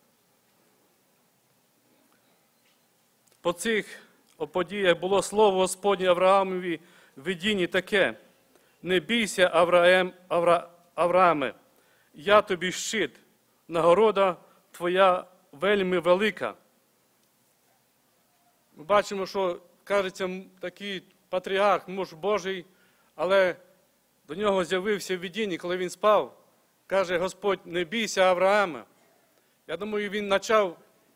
По цих подіях було слово Господнє Авраамові в видінні таке: не бійся, Аврааме, я тобі щит, нагорода твоя вельми велика. Ми бачимо, що, кажеться, такий патріарх, муж Божий, але до нього з'явився в видінні, коли він спав. Каже Господь, не бійся, Аврааме. Я думаю, він почав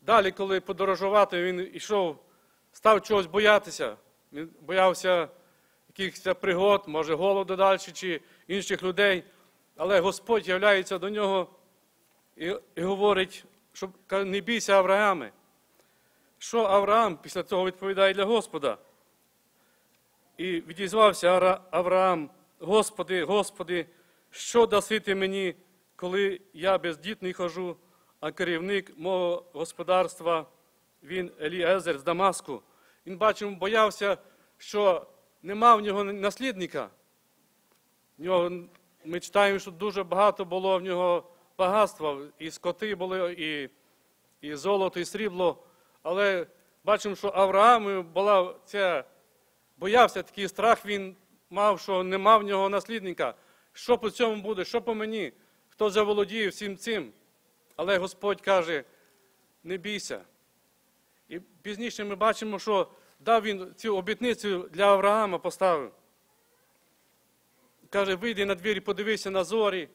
Далі, коли подорожувати, він йшов, став чогось боятися. Він боявся якихось пригод, може голоду далі, чи інших людей. Але Господь являється до нього і говорить, що не бійся, Аврааме. Що Авраам після цього відповідає для Господа? І відізвався Авраам: Господи, Господи, що даси ти мені, коли я бездітний хожу, а керівник мого господарства, він Еліезер з Дамаску. Він, бачимо, боявся, що нема в нього наслідника. Ми читаємо, що дуже багато було в нього багатства, і скоти були, і золото, і срібло. Але бачимо, що Авраам боявся, такий страх він мав, що нема в нього наслідника. Що по цьому буде, що по мені, хто заволодіє всім цим? Але Господь каже: не бійся. І пізніше ми бачимо, що дав він цю обітницю для Авраама, поставив. Каже: вийди на двір і подивися на зорі.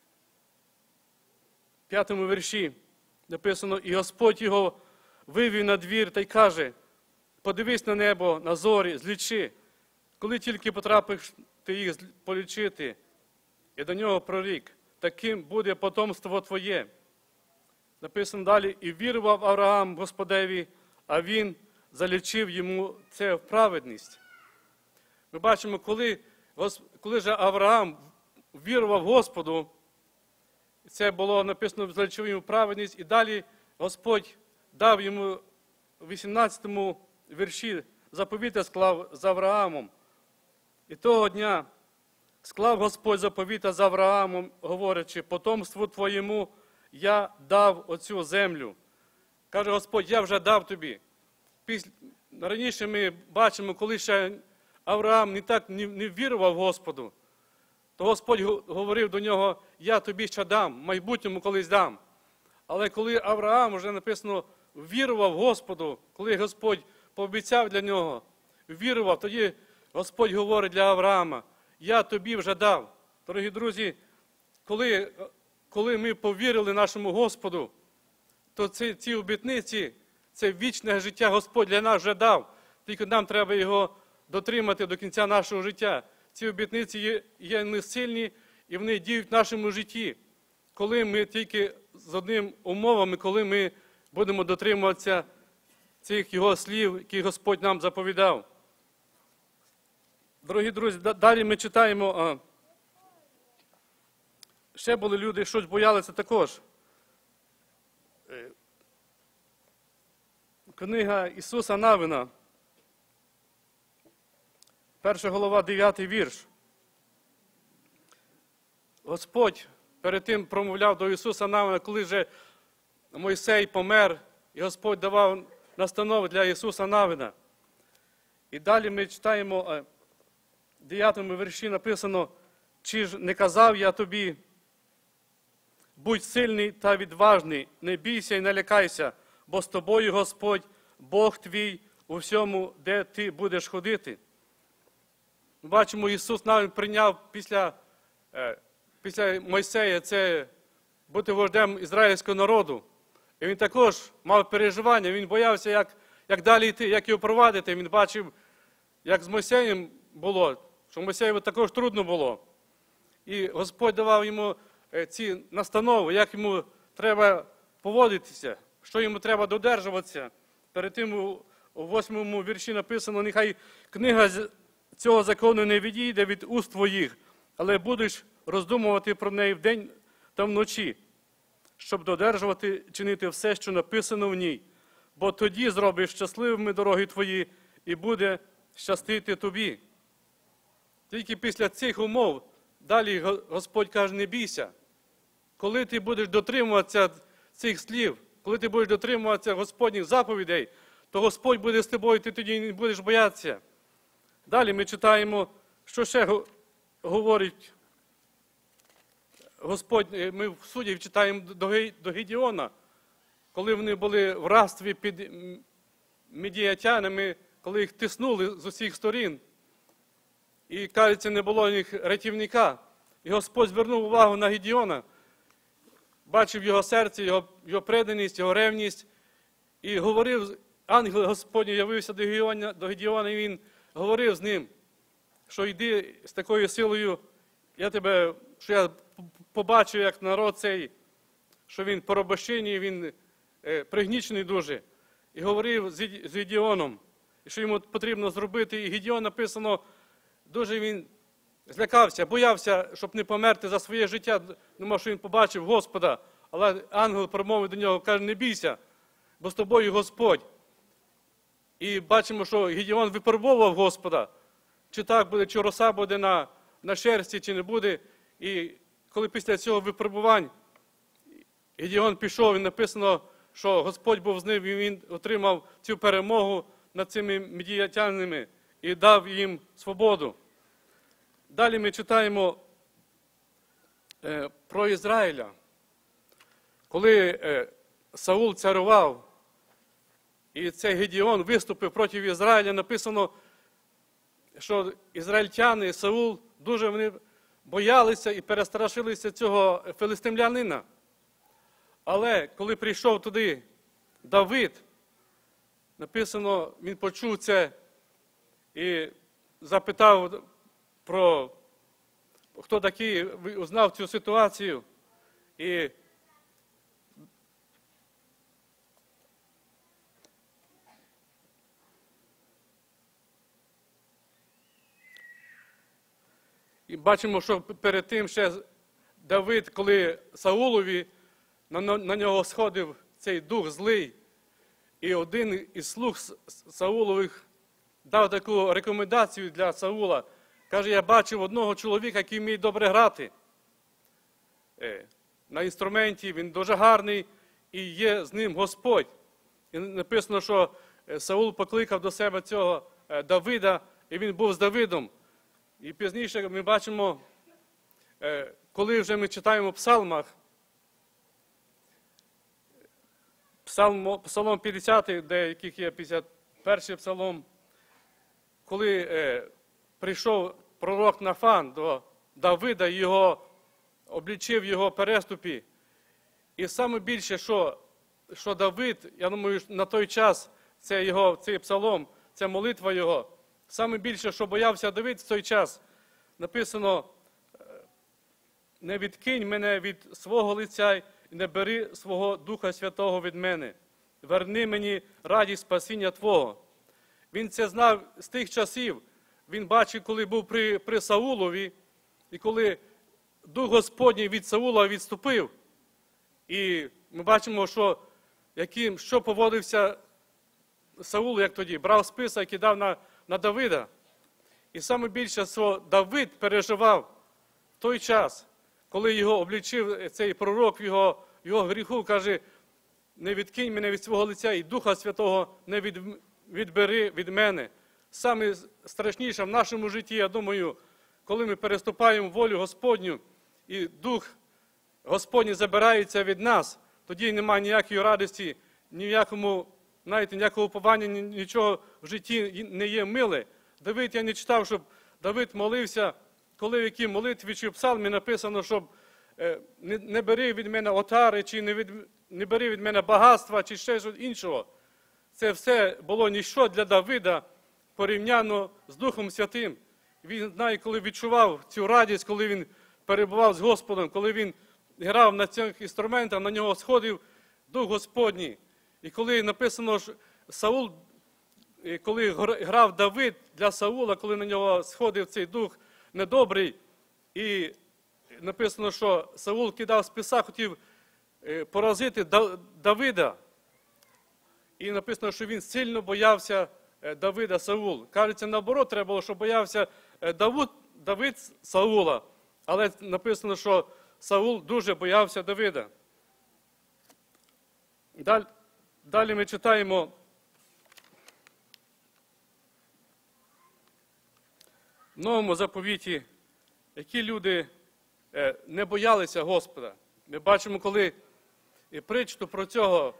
В 5-му вірші написано: і Господь його вивів на двір та й каже: подивись на небо, на зорі, злічи. Коли тільки потрапиш ти їх полічити, і до нього прорік: таким буде потомство твоє. Написано далі: і вірував Авраам Господеві, а він залічив йому це в праведність. Ми бачимо, коли же Авраам вірував Господу, це було написано: залічив йому праведність, і далі Господь дав йому в 18-му вірші заповіта склав з Авраамом. І того дня склав Господь заповіта з Авраамом, говорячи: потомству твоєму я дав оцю землю. Каже Господь: я вже дав тобі. Раніше ми бачимо, коли ще Авраам не вірував Господу, то Господь говорив до нього: я тобі ще дам, в майбутньому колись дам. Але коли Авраам, вже написано, вірував Господу, коли Господь пообіцяв для нього, вірував, тоді Господь говорить для Авраама: я тобі вже дав. Дорогі друзі, коли ми повірили нашому Господу, то ці обітниці, це вічне життя Господь для нас вже дав. Тільки нам треба його дотримати до кінця нашого життя. Ці обітниці є несильні і вони діють в нашому житті. Коли ми тільки з одним умовами, коли ми будемо дотримуватися цих його слів, які Господь нам заповідав. Дорогі друзі, далі ми читаємо, ще були люди, щось боялися також. Книга Ісуса Навина, 1 глава, 9 вірш. Господь перед тим промовляв до Ісуса Навина, коли вже Мойсей помер, і Господь давав настанови для Ісуса Навина. І далі ми читаємо, в 9 вірші написано: чи ж не казав я тобі, будь сильний та відважний, не бійся і не лякайся, бо з тобою Господь, Бог твій, у всьому, де ти будеш ходити. Ми бачимо, Ісус навіть прийняв після Мойсея це бути вождем ізраїльського народу. І він також мав переживання, він боявся, як далі йти, як його провадити. Він бачив, як з Мойсеєм було, що Мойсеєву також трудно було. І Господь давав йому ці настанови, як йому треба поводитися, що йому треба додержуватися. Перед тим у 8 вірші написано: нехай книга цього закону не відійде від уст твоїх, але будеш роздумувати про неї вдень та вночі, щоб додержувати, чинити все, що написано в ній. Бо тоді зробиш щасливими дороги твої і буде щастити тобі. Тільки після цих умов далі Господь каже: не бійся. Коли ти будеш дотримуватися цих слів, коли ти будеш дотримуватися Господніх заповідей, то Господь буде з тобою, ти тоді не будеш боятися. Далі ми читаємо, що ще говорить Господь. Ми в Суддів читаємо до Гедеона, коли вони були в рабстві під медіатянами, коли їх тиснули з усіх сторін. І, кажеться, не було у них рятівника. І Господь звернув увагу на Гедеона, бачив його серце, його преданість, його ревність, І говорив, ангел Господній явився до Гедеона, і він говорив з ним, що йди з такою силою, що я побачив, як народ цей, що він порабощений, він пригнічений дуже. І говорив з Гедеоном, що йому потрібно зробити. І Гедеон, написано, дуже він злякався, боявся, щоб не померти за своє життя, думав, що він побачив Господа. Але ангел промовив до нього, каже, не бійся, бо з тобою Господь. І бачимо, що Гедеон випробовував Господа, чи так буде, чи роса буде на шерсті, чи не буде. І коли після цього випробувань Гедеон пішов, і написано, що Господь був з ним, і він отримав цю перемогу над цими мідіятянами і дав їм свободу. Далі ми читаємо про Ізраїля. Коли Саул царював, і цей Гедеон виступив проти Ізраїля, написано, що ізраїльтяни, Саул, дуже вони боялися і перестрашилися цього филистимлянина. Але коли прийшов туди Давид, написано, він почув це і запитав про хто такий, узнав цю ситуацію. І бачимо, що перед тим ще Давид, коли Саулові на нього сходив цей дух злий, і один із слуг Саулових дав таку рекомендацію для Саула. Каже, я бачив одного чоловіка, який вміє добре грати на інструменті, він дуже гарний, і є з ним Господь. І написано, що Саул покликав до себе цього Давида, і він був з Давидом. І пізніше ми бачимо, коли вже ми читаємо в псалмах, Псалом 50, де яких є 51-й псалом, коли прийшов пророк Нафан до Давида, його облічив його переступі. І саме більше, що Давид, я думаю, на той час, цей псалом, це молитва його, саме більше, що боявся Давид в той час, написано, не відкинь мене від свого лиця і не бери свого Духа Святого від мене. Верни мені радість спасіння Твого. Він це знав з тих часів. Він бачив, коли був при Саулові, і коли Дух Господній від Саула відступив. І ми бачимо, що поводився Саул, як тоді, брав список і кидав на Давида. І саме більше, що Давид переживав в той час, коли його облічив цей пророк в його гріху, каже, не відкинь мене від свого лиця і Духа Святого не відбери від мене. Саме страшніше в нашому житті, я думаю, коли ми переступаємо волю Господню, і Дух Господній забирається від нас, тоді немає ніякої радості, ніякого уповання, нічого в житті не є миле. Давид, я не читав, щоб Давид молився, коли в якій молитві чи в псалмі написано, щоб не бери від мене отари, чи не бери від мене багатства, чи ще щось іншого. Це все було ніщо для Давида порівняно з Духом Святим. Він знає, коли відчував цю радість, коли він перебував з Господом, коли він грав на цих інструментах, на нього сходив Дух Господній. І коли написано, що Саул, коли грав Давид для Саула, коли на нього сходив цей дух недобрий, і написано, що Саул кидав списа, хотів поразити Давида. І написано, що він сильно боявся Давида, Саул. Кажеться, наоборот, треба було, щоб боявся Давид Саула. Але написано, що Саул дуже боявся Давида. Далі ми читаємо в Новому заповіті, які люди не боялися Господа. Ми бачимо, коли притчу про цього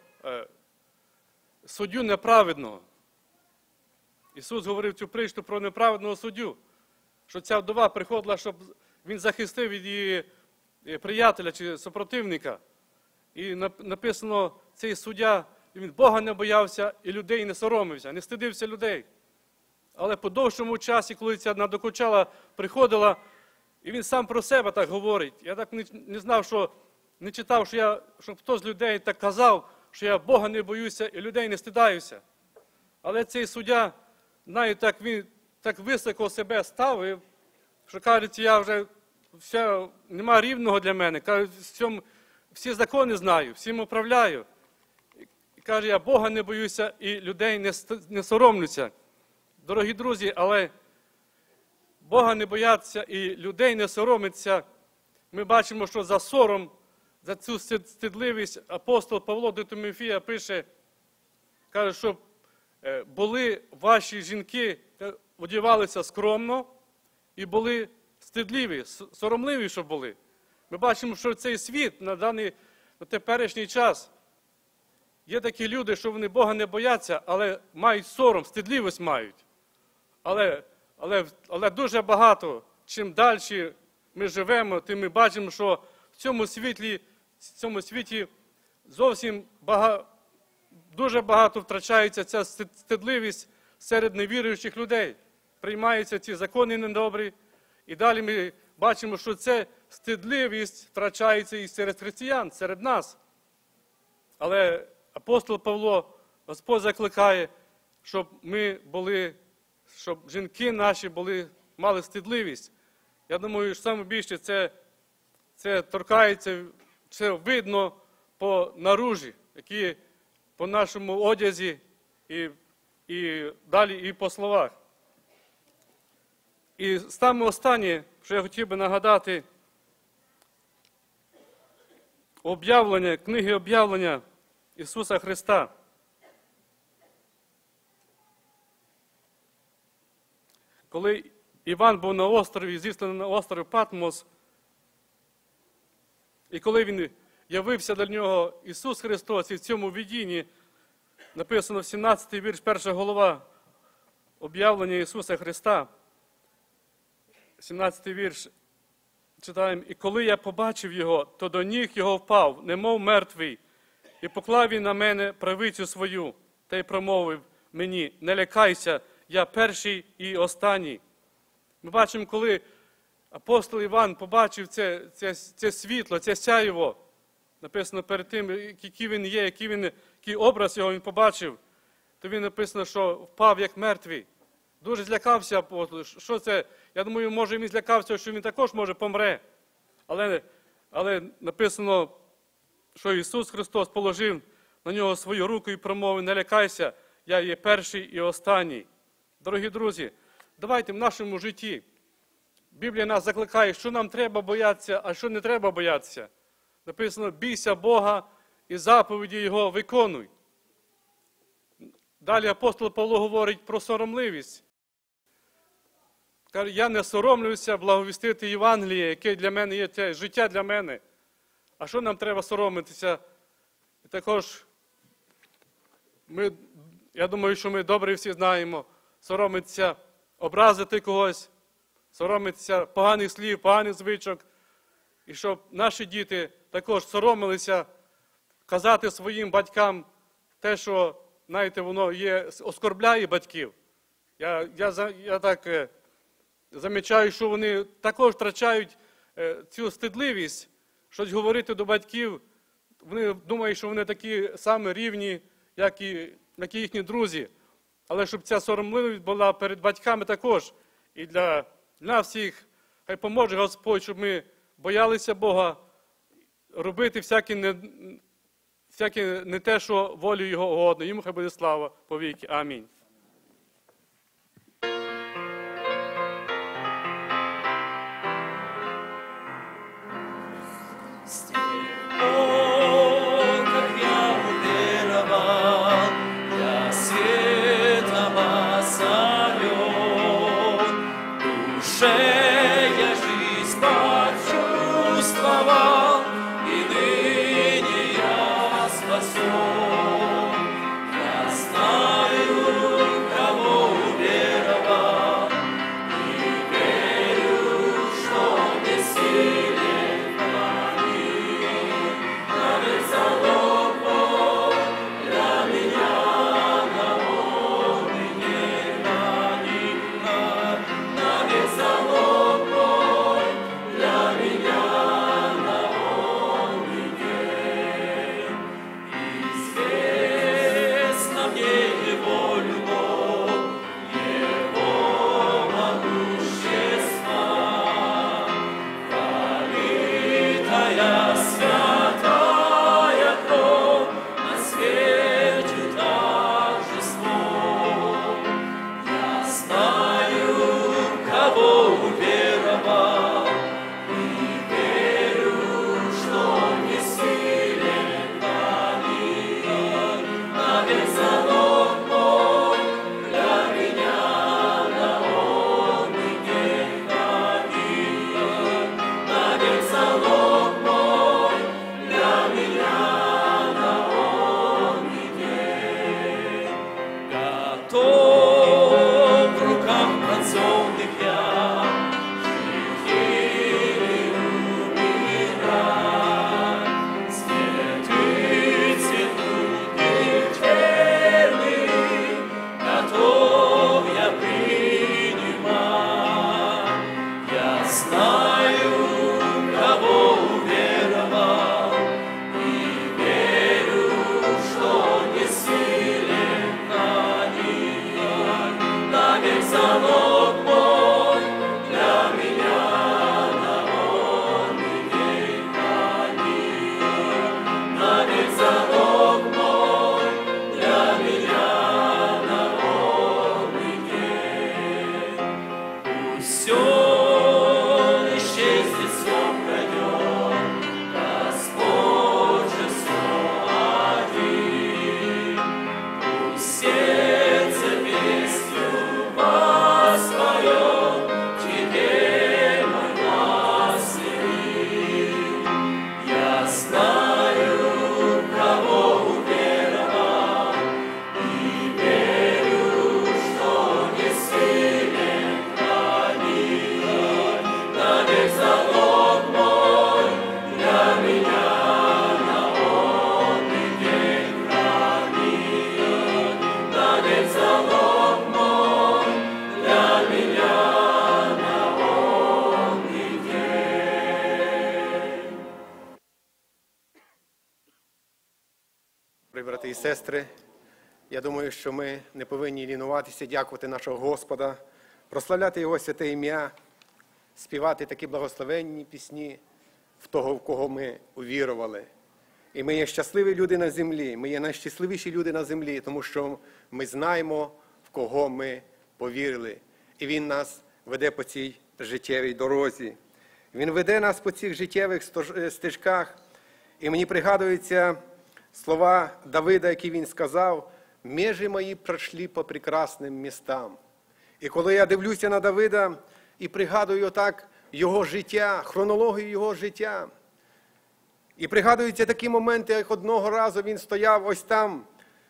суддю неправедного. Ісус говорив цю притчу про неправедного суддю, що ця вдова приходила, щоб він захистив від її приятеля чи супротивника. І написано, цей суддя і він Бога не боявся, і людей не соромився, не стидився людей. Але по довшому часі, коли ця надокучала приходила, і він сам про себе так говорить. Я так не знав, що, не читав, щоб хтось з людей так казав, що я Бога не боюся і людей не стидаюся. Але цей суддя, знаю, він так високо себе ставив, що, кажуть, я вже нема рівного для мене. Кажуть, всі закони знаю, всім управляю. І каже, я Бога не боюся і людей не соромлюся. Дорогі друзі, але Бога не бояться і людей не соромиться. Ми бачимо, що за сором, за цю стидливість апостол Павло до Тимофія пише, каже, щоб були ваші жінки, одягалися скромно і були стидливі, соромливі, щоб були. Ми бачимо, що цей світ на теперішній час є такі люди, що вони Бога не бояться, але мають сором, стидливість мають. Але дуже багато, чим далі ми живемо, тим ми бачимо, що в цьому світі зовсім дуже багато втрачається ця стидливість серед невіруючих людей. Приймаються ці закони недобрі. І далі ми бачимо, що ця стидливість втрачається і серед християн, серед нас. Але апостол Павло, Господь закликає, щоб жінки наші мали стидливість. Я думаю, що саме більше це торкається, це видно по наружі, які по нашому одязі і далі і по словах. І саме останнє, що я хотів би нагадати, книги об'явлення Ісуса Христа. Коли Іван був на острові, зісланий на острів Патмос, і коли він явився до нього Ісус Христос, і в цьому видінні написано в 17-й вірш, 1 глава об'явлення Ісуса Христа, 17-й вірш, читаємо, «І коли я побачив його, то до ніг його впав, немов мертвий, і поклав він на мене правицю свою, та й промовив мені, не лякайся, я перший і останній». Ми бачимо, коли апостол Іван побачив це світло, це сяйво, написано перед тим, який він є, який образ його він побачив, то він написано, що впав як мертвий. Дуже злякався апостол. Що це? Я думаю, може він злякався, що він також може помре. Але написано, що Ісус Христос положив на нього свою руку і промовив, не лякайся, я є перший і останній. Дорогі друзі, давайте в нашому житті. Біблія нас закликає, що нам треба боятися, а що не треба боятися. Написано, бійся Бога і заповіді Його виконуй. Далі апостол Павло говорить про соромливість. Каже, я не соромлюся благовістити Євангеліє, яке для мене є це життя для мене. А що нам треба соромитися? І також, я думаю, що ми добре всі знаємо, соромитися, образити когось, соромитися поганих слів, поганих звичок. І щоб наші діти також соромилися казати своїм батькам те, що, знаєте, воно оскорбляє батьків. Я так замічаю, що вони також втрачають цю стидливість, щось говорити до батьків. Вони думають, що вони такі самі рівні, як і їхні друзі. Але щоб ця соромливість була перед батьками також. І для всіх, хай поможе Господь, щоб ми боялися Бога, робити всяке не те, що волю Його угодно. Йому хай буде слава повіки. Амінь. Я знаю, залог мой, для меня навек хранил. Навек залог мой, для меня навек. Пусть все исчезнет, все пройдет, Господь же все один. Пусть сердце песню воспоет, теперь мой глаз велик. Я знаю, в кого уверовал, и верю, что не силен хранит. Навек залог мой, для меня навек хранит. Навек залог мой, для меня Брати і сестри, я думаю, що ми не повинні лінуватися, дякувати нашого Господа, прославляти Його святе ім'я, співати такі благословенні пісні в того, в кого ми увірували. І ми є щасливі люди на землі, ми є найщасливіші люди на землі, тому що ми знаємо, в кого ми повірили. І Він нас веде по цій життєвій дорозі. Він веде нас по цих життєвих стежках. І мені пригадуються слова Давида, які він сказав: «Межі мої пройшли по прекрасним містам». І коли я дивлюся на Давида і пригадую так його життя, хронологію його життя, і пригадуються такі моменти, як одного разу він стояв ось там,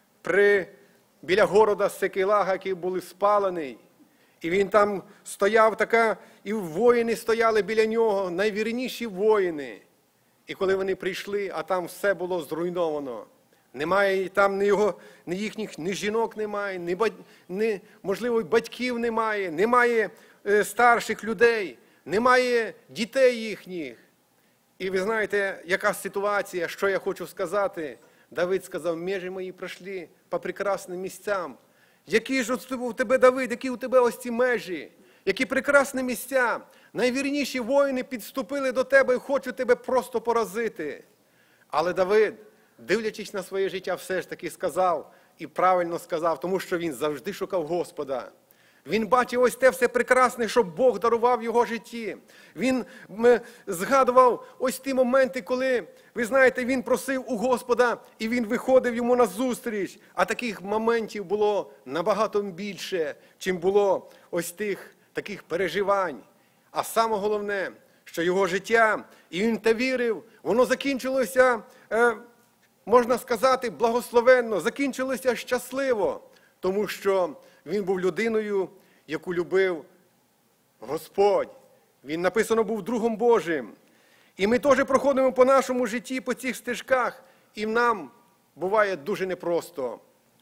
біля города Секелага, який був спалений. І він там стояв і воїни стояли біля нього, найвірніші воїни. І коли вони прийшли, а там все було зруйновано. Немає там ні їхніх, ні жінок немає, можливо, батьків немає, немає старших людей, немає дітей їхніх. І ви знаєте, яка ситуація, що я хочу сказати? Давид сказав: «Межі мої пройшли по прекрасним місцям». Які ж у тебе, Давид, які у тебе ось ці межі? Які прекрасні місця? Найвірніші воїни підступили до тебе і хочуть тебе просто поразити. Але Давид, дивлячись на своє життя, все ж таки сказав, і правильно сказав, тому що він завжди шукав Господа. Він бачив ось те все прекрасне, що Бог дарував в його житті. Він згадував ось ті моменти, коли, ви знаєте, він просив у Господа, і він виходив йому назустріч. А таких моментів було набагато більше, чим було ось тих таких переживань. А саме головне, що його життя, і він те вірив, воно закінчилося, можна сказати, благословенно, закінчилося щасливо, тому що він був людиною, яку любив Господь. Він, написано, був другом Божим. І ми теж проходимо по нашому житті, по цих стежках, і нам буває дуже непросто.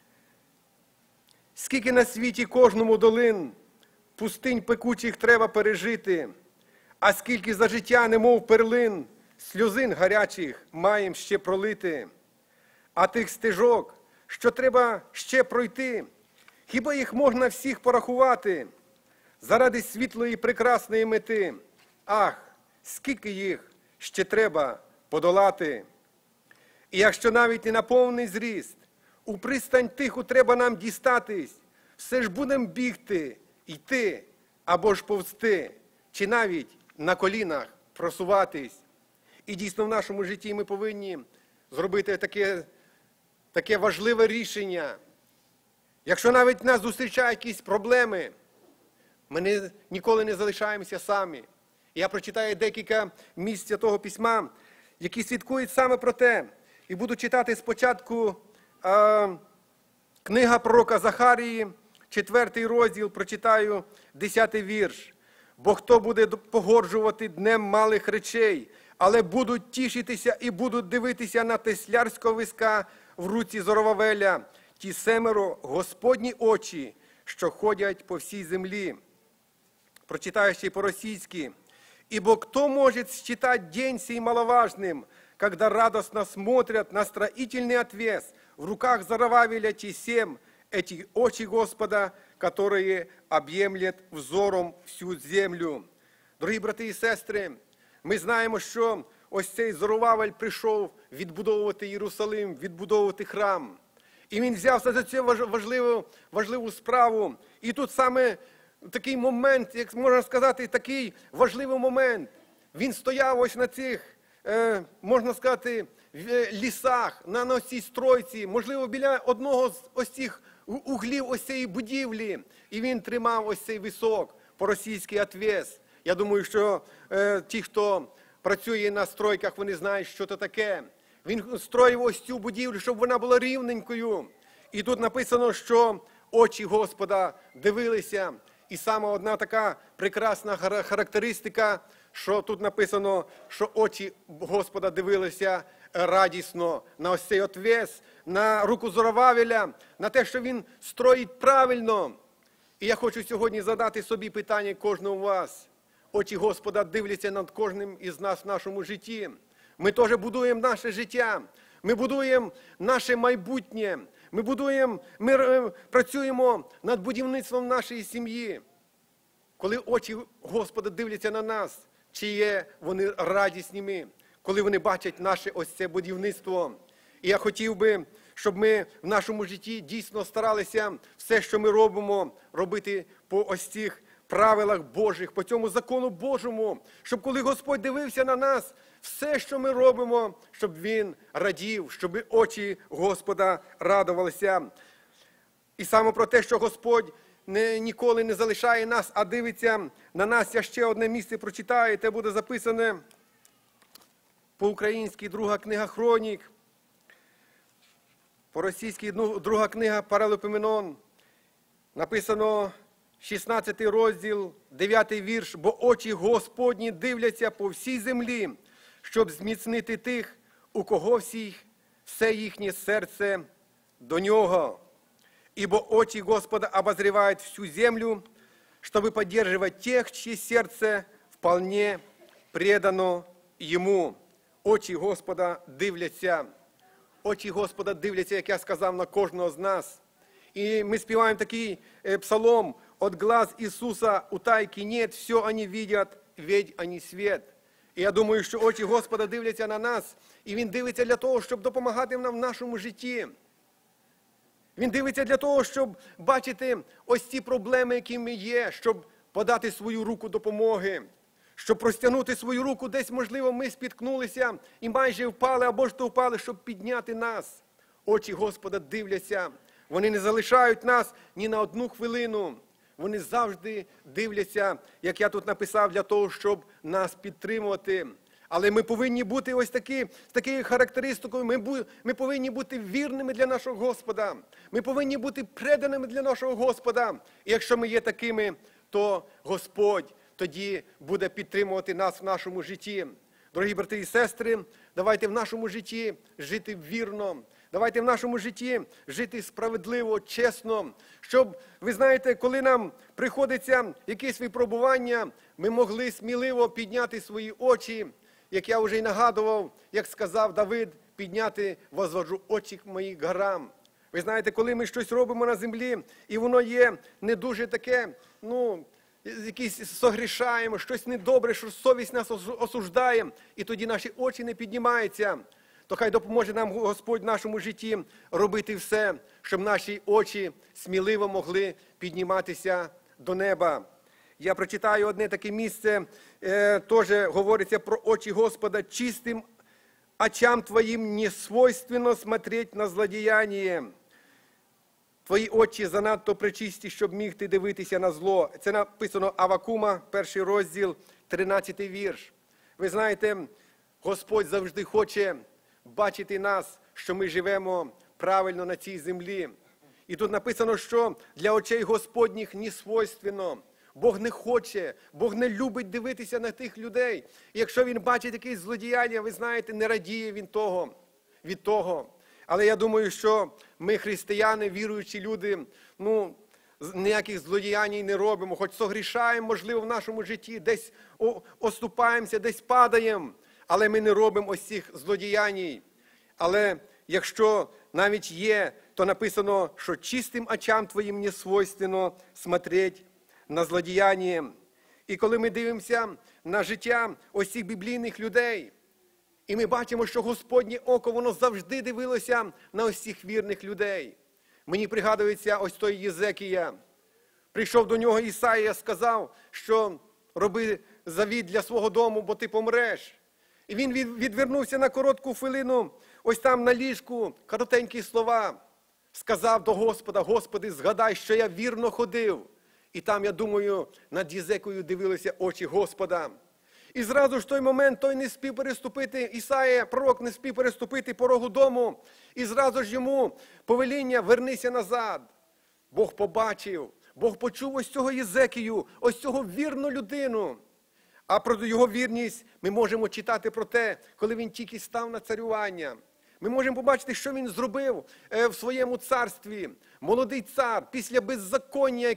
Скільки на світі кожному долин, пустинь пекучих треба пережити, а скільки за життя, немов перлин, сльозин гарячих маєм ще пролити. А тих стежок, що треба ще пройти, хіба їх можна всіх порахувати заради світлої прекрасної мети? Ах, скільки їх ще треба подолати! І якщо навіть не на повний зріст, у пристань тиху треба нам дістатись, все ж будем бігти, йти або ж повзти, чи навіть на колінах просуватись. І дійсно в нашому житті ми повинні зробити таке важливе рішення. Якщо навіть нас зустрічають якісь проблеми, ми ніколи не залишаємося самі. Я прочитаю декілька місць Святого Письма, які свідкують саме про те. І буду читати спочатку книга пророка Захарії, 4 розділ, прочитаю 10 вірш. «Бо хто буде погорджувати днем малих речей, але будуть тішитися і будуть дивитися на теслярського виска в руці Зоровавеля, ті 7 Господні очі, що ходять по всій землі». Прочитаю ще й по-російськи. «Ибо кто может считать день сей маловажным, когда радостно смотрят на строительный отвес в руках Зоровавеля те 7, эти очи Господа, которое об'ємлет взором всю землю. Дорогі брати і сестри, ми знаємо, що ось цей Зоровавель прийшов відбудовувати Єрусалим, відбудовувати храм. І він взявся за цю важливу справу. І тут саме такий момент, як можна сказати, такий важливий момент. Він стояв ось на цих, можна сказати, лісах, на цій стройці, можливо, біля одного з ось цих углів ось цієї будівлі. І він тримав ось цей висок, по-російськи отвес. Я думаю, що ті, хто працює на стройках, вони знають, що це таке. Він строїв ось цю будівлю, щоб вона була рівненькою. І тут написано, що очі Господа дивилися. І саме одна така прекрасна характеристика, що тут написано, що очі Господа дивилися радісно на ось цей отвес, на руку Зоровавеля, на те, що він строїть правильно. І я хочу сьогодні задати собі питання кожному вас. Очі Господа дивляться над кожним із нас в нашому житті. Ми теж будуємо наше життя, ми будуємо наше майбутнє, ми працюємо над будівництвом нашої сім'ї. Коли очі Господа дивляться на нас, чи є вони радісними, коли вони бачать наше ось це будівництво. І я хотів би, щоб ми в нашому житті дійсно старалися все, що ми робимо, робити по ось цих правилах Божих, по цьому закону Божому, щоб коли Господь дивився на нас, все, що ми робимо, щоб Він радів, щоб очі Господа радувалися. І саме про те, що Господь ніколи не залишає нас, а дивиться на нас. Я ще одне місце прочитаю, це буде записане по-українськи друга книга Хронік, по-російськи друга книга Паралипоменон. Написано 16 розділ, 9 вірш. «Бо очі Господні дивляться по всій землі, щоб зміцнити тих, у кого все їхнє серце до Нього. Ибо очи Господа обозревают всю землю, чтобы поддерживать тех, чье сердце вполне предано Йому». Очі Господа дивляться. Очі Господа дивляться, як я сказав, на кожного з нас. І ми співаємо такий псалом: «От глаз Ісуса утайки нет, все они видят, ведь они свет». І я думаю, що очі Господа дивляться на нас, і Він дивиться для того, щоб допомагати нам в нашому житті. Він дивиться для того, щоб бачити ось ці проблеми, які ми є, щоб подати свою руку допомоги, щоб простягнути свою руку, десь, можливо, ми спіткнулися і майже впали, або ж то впали, щоб підняти нас. Очі Господа дивляться, вони не залишають нас ні на одну хвилину. Вони завжди дивляться, як я тут написав, для того, щоб нас підтримувати. Але ми повинні бути ось з такою характеристикою, ми повинні бути вірними для нашого Господа. Ми повинні бути преданими для нашого Господа. І якщо ми є такими, то Господь тоді буде підтримувати нас в нашому житті. Дорогі брати і сестри, давайте в нашому житті жити вірно. Давайте в нашому житті жити справедливо, чесно, щоб, ви знаєте, коли нам приходиться якесь випробування, ми могли сміливо підняти свої очі, як я вже й нагадував, як сказав Давид, підняти возводжу очі мої горам. Ви знаєте, коли ми щось робимо на землі, і воно є не дуже таке, якісь согрішаємо, щось недобре, що совість нас осуждає, і тоді наші очі не піднімаються, то хай допоможе нам Господь в нашому житті робити все, щоб наші очі сміливо могли підніматися до неба. Я прочитаю одне таке місце, теж говориться про очі Господа. «Чистим очам твоїм не свойственно смотреть на злодіяння. Твої очі занадто пречисті, щоб міг ти дивитися на зло». Це написано Авакума, 1 розділ, 13 вірш. Ви знаєте, Господь завжди хоче бачити нас, що ми живемо правильно на цій землі. І тут написано, що для очей Господніх не свойственно. Бог не хоче, Бог не любить дивитися на тих людей. І якщо Він бачить якесь злодіяння, ви знаєте, не радіє Він від того. Але я думаю, що ми, християни, віруючі люди, ніяких злодіянь не робимо, хоч согрішаємо, можливо, в нашому житті, десь оступаємося, десь падаємо, але ми не робимо ось цих злодіянь. Але якщо навіть є то написано, що чистим очам твоїм не свойственно смотреть на злодіяння. І коли ми дивимося на життя ось цих біблійних людей, і ми бачимо, що Господнє око, воно завжди дивилося на ось цих вірних людей. Мені пригадується ось той Єзекія. Прийшов до нього Ісаїя, сказав, що роби завіт для свого дому, бо ти помреш. І він відвернувся на коротку хвилину, ось там на ліжку, коротенькі слова. Сказав до Господа: Господи, згадай, що я вірно ходив. І там, я думаю, над Єзекою дивилися очі Господа. І зразу ж в той момент той не спів переступити, Ісаїя, пророк, не спів переступити порогу дому. І зразу ж йому повеління: вернися назад. Бог побачив, Бог почув ось цього Єзекію, ось цього вірну людину. А про його вірність ми можемо читати про те, коли він тільки став на царювання. Ми можемо побачити, що він зробив в своєму царстві. Молодий цар, після беззаконня,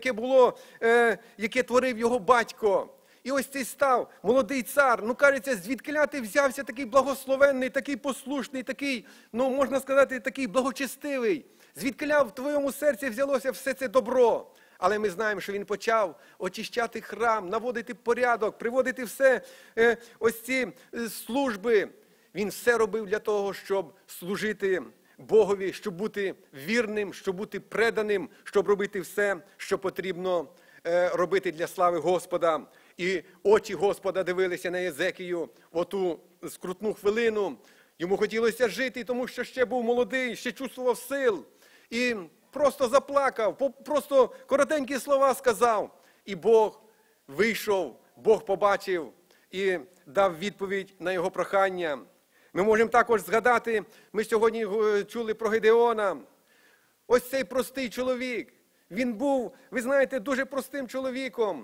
яке творив його батько. І ось цей став молодий цар. Ну, кажеться, звідкиля ти взявся такий благословенний, такий послушний, такий, ну, можна сказати, такий благочестивий. Звідкиля в твоєму серці взялося все це добро. Але ми знаємо, що він почав очищати храм, наводити порядок, приводити все, ось ці служби. Він все робив для того, щоб служити Богові, щоб бути вірним, щоб бути преданим, щоб робити все, що потрібно робити для слави Господа. І очі Господа дивилися на Єзекію в оту скрутну хвилину. Йому хотілося жити, тому що ще був молодий, ще чувствував сил. І просто заплакав, просто коротенькі слова сказав. І Бог вийшов, Бог побачив і дав відповідь на його прохання. Ми можемо також згадати, ми сьогодні чули про Гедеона. Ось цей простий чоловік. Він був, ви знаєте, дуже простим чоловіком.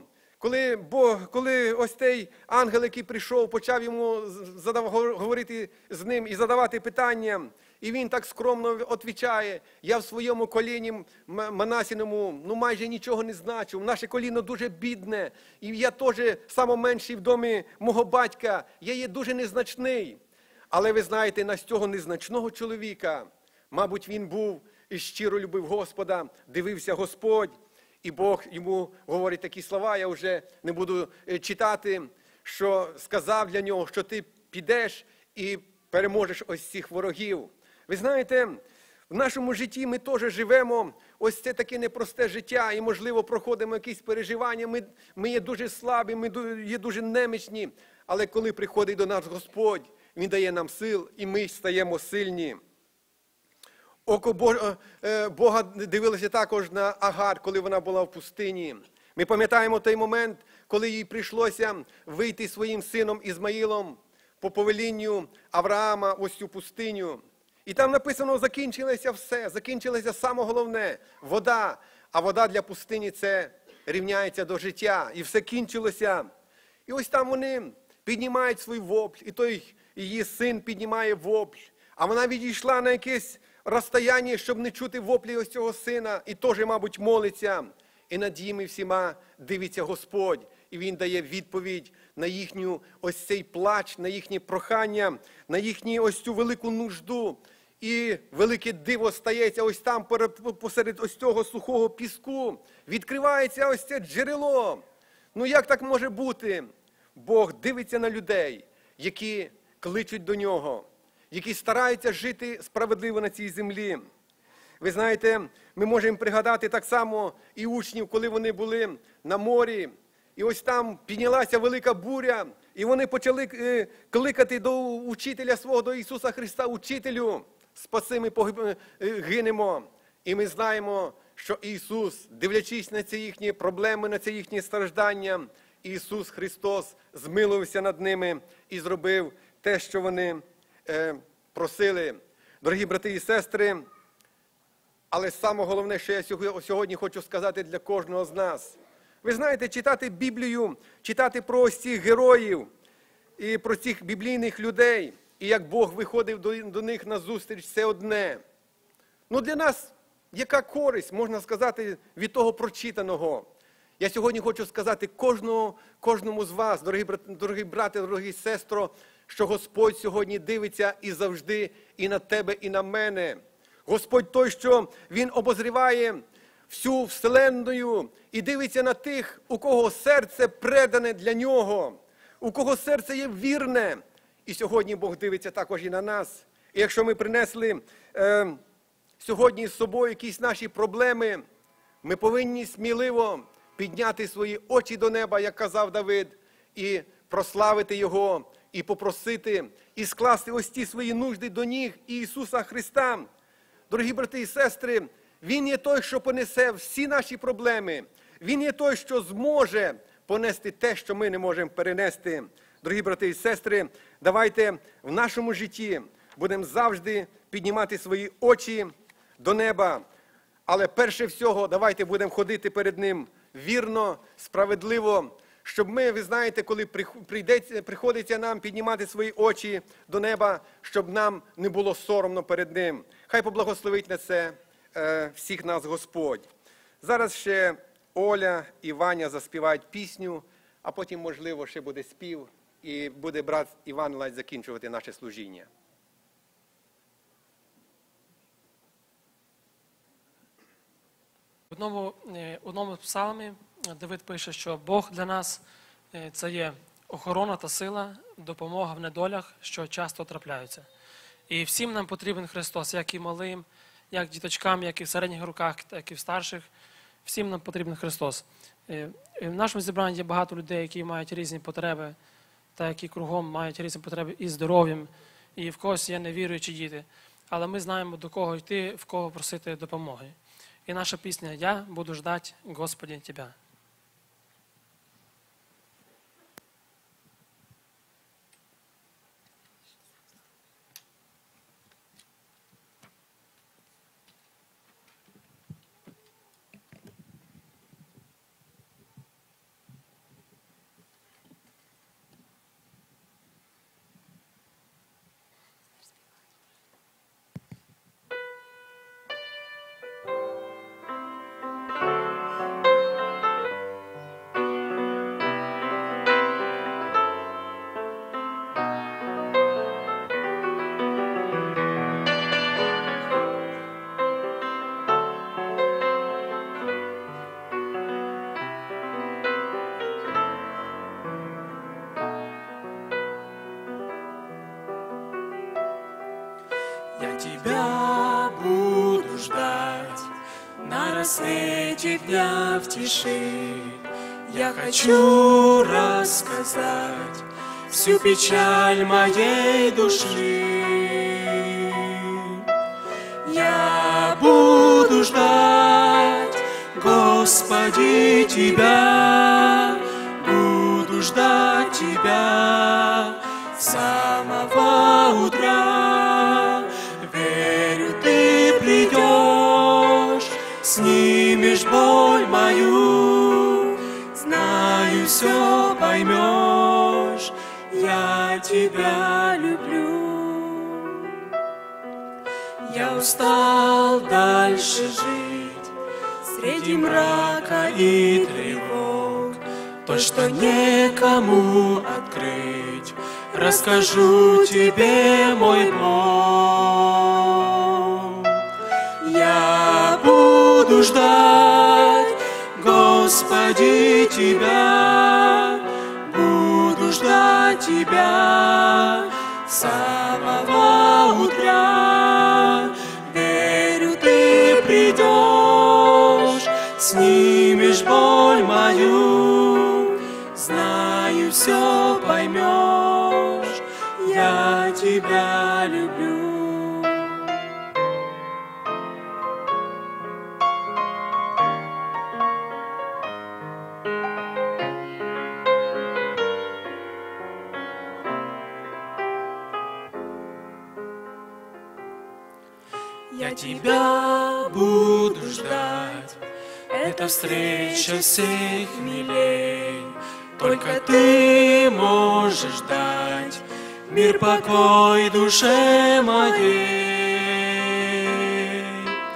Коли ось цей ангел, який прийшов, почав йому говорити з ним і задавати питання, і він так скромно відповідає: я в своєму коліні Манасіному, ну, майже нічого не значу, наше коліно дуже бідне, і я теж найменший в домі мого батька, я є дуже незначний. Але ви знаєте, на цього незначного чоловіка, мабуть, він був і щиро любив Господа, дивився Господь. І Бог йому говорить такі слова, я вже не буду читати, що сказав для нього, що ти підеш і переможеш ось цих ворогів. Ви знаєте, в нашому житті ми теж живемо, ось це таке непросте життя, і, можливо, проходимо якісь переживання, ми є дуже слабі, ми є дуже немічні, але коли приходить до нас Господь, Він дає нам сил, і ми стаємо сильні. Око Бога дивилося також на Агар, коли вона була в пустині. Ми пам'ятаємо той момент, коли їй прийшлося вийти своїм сином Ізмаїлом по повелінню Авраама ось цю пустиню. І там написано, закінчилося все, закінчилося саме головне – вода. А вода для пустині – це рівняється до життя. І все кінчилося. І ось там вони піднімають свій вопль, і той її син піднімає вопль. А вона відійшла на якесь розстояння, щоб не чути воплі ось цього сина, і теж, мабуть, молиться. І над ними всіма дивиться Господь, і Він дає відповідь на їхню ось цей плач, на їхнє прохання, на їхню ось цю велику нужду. І велике диво стається ось там, посеред ось цього сухого піску. Відкривається ось це джерело. Ну як так може бути? Бог дивиться на людей, які кличуть до Нього, які стараються жити справедливо на цій землі. Ви знаєте, ми можемо пригадати так само і учнів, коли вони були на морі. І ось там піднялася велика буря, і вони почали кликати до учителя свого, до Ісуса Христа: «Учителю, спаси, ми гинемо». І ми знаємо, що Ісус, дивлячись на ці їхні проблеми, на ці їхні страждання, Ісус Христос змилився над ними і зробив те, що вони просили. Дорогі брати і сестри, але саме головне, що я сьогодні хочу сказати для кожного з нас. Ви знаєте, читати Біблію, читати про ось цих героїв і про цих біблійних людей, і як Бог виходив до них на зустріч, це одне. Ну для нас яка користь, можна сказати, від того прочитаного? Я сьогодні хочу сказати кожному з вас, дорогі брати, дорогі сестри, що Господь сьогодні дивиться і завжди і на тебе, і на мене. Господь той, що Він обозріває всю вселенную і дивиться на тих, у кого серце предане для Нього, у кого серце є вірне. І сьогодні Бог дивиться також і на нас. І якщо ми принесли сьогодні з собою якісь наші проблеми, ми повинні сміливо підняти свої очі до неба, як казав Давид, і прославити Його, і попросити, і скласти ось ті свої нужди до ніг Ісуса Христа. Дорогі брати і сестри, Він є той, що понесе всі наші проблеми. Він є той, що зможе понести те, що ми не можемо перенести. Дорогі брати і сестри, давайте в нашому житті будемо завжди піднімати свої очі до неба. Але перше всього, давайте будемо ходити перед Ним вірно, справедливо, щоб ми, ви знаєте, коли приходиться нам піднімати свої очі до неба, щоб нам не було соромно перед Ним. Хай поблагословить на це всіх нас Господь. Зараз ще Оля і Ваня заспівають пісню, а потім, можливо, ще буде спів, і буде брат Іван Ладь закінчувати наше служіння. В одному з псалмі Давид пише, що Бог для нас – це є охорона та сила, допомога в недолях, що часто трапляються. І всім нам потрібен Христос, як і малим, як діточкам, як і в середніх роках, так і в старших. Всім нам потрібен Христос. В нашому зібранні є багато людей, які мають різні потреби, та які кругом мають різні потреби і здоров'ям, і в когось є невіруючі діти. Але ми знаємо, до кого йти, в кого просити допомоги. І наша пісня «Я буду ждать, Господи, Тебя». Я тебя буду ждать на рассвете дня в тиши. Я хочу рассказать всю печаль моей души. Я буду ждать, Господи, Тебя, буду ждать Тебя с самого утра. Верю, Ты придешь, снимешь боль мою, знаю, все поймешь, я Тебя люблю. Я устал дальше жить среди мрака и тревог, то, что некому открыть, расскажу Тебе, мой Бог. Я буду ждать, Господи, Тебя, буду ждать Тебя с самого утра. Верю, Ты придешь, снимешь боль мою, знаю, все поймешь, я Тебя люблю. Я Тебя буду ждать, эта встреча всех милей. Только Ты можешь дать мир, покой душе моей.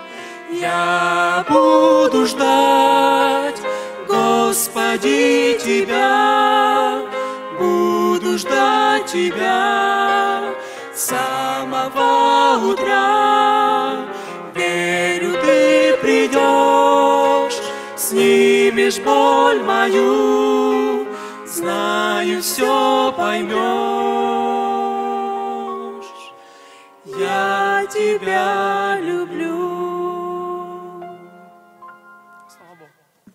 Я буду ждать, Господи, Тебя, буду ждать Тебя с самого утра. Верю, ты придешь, снимешь боль мою, знаю, все поймешь. Я тебя люблю. Слава Богу.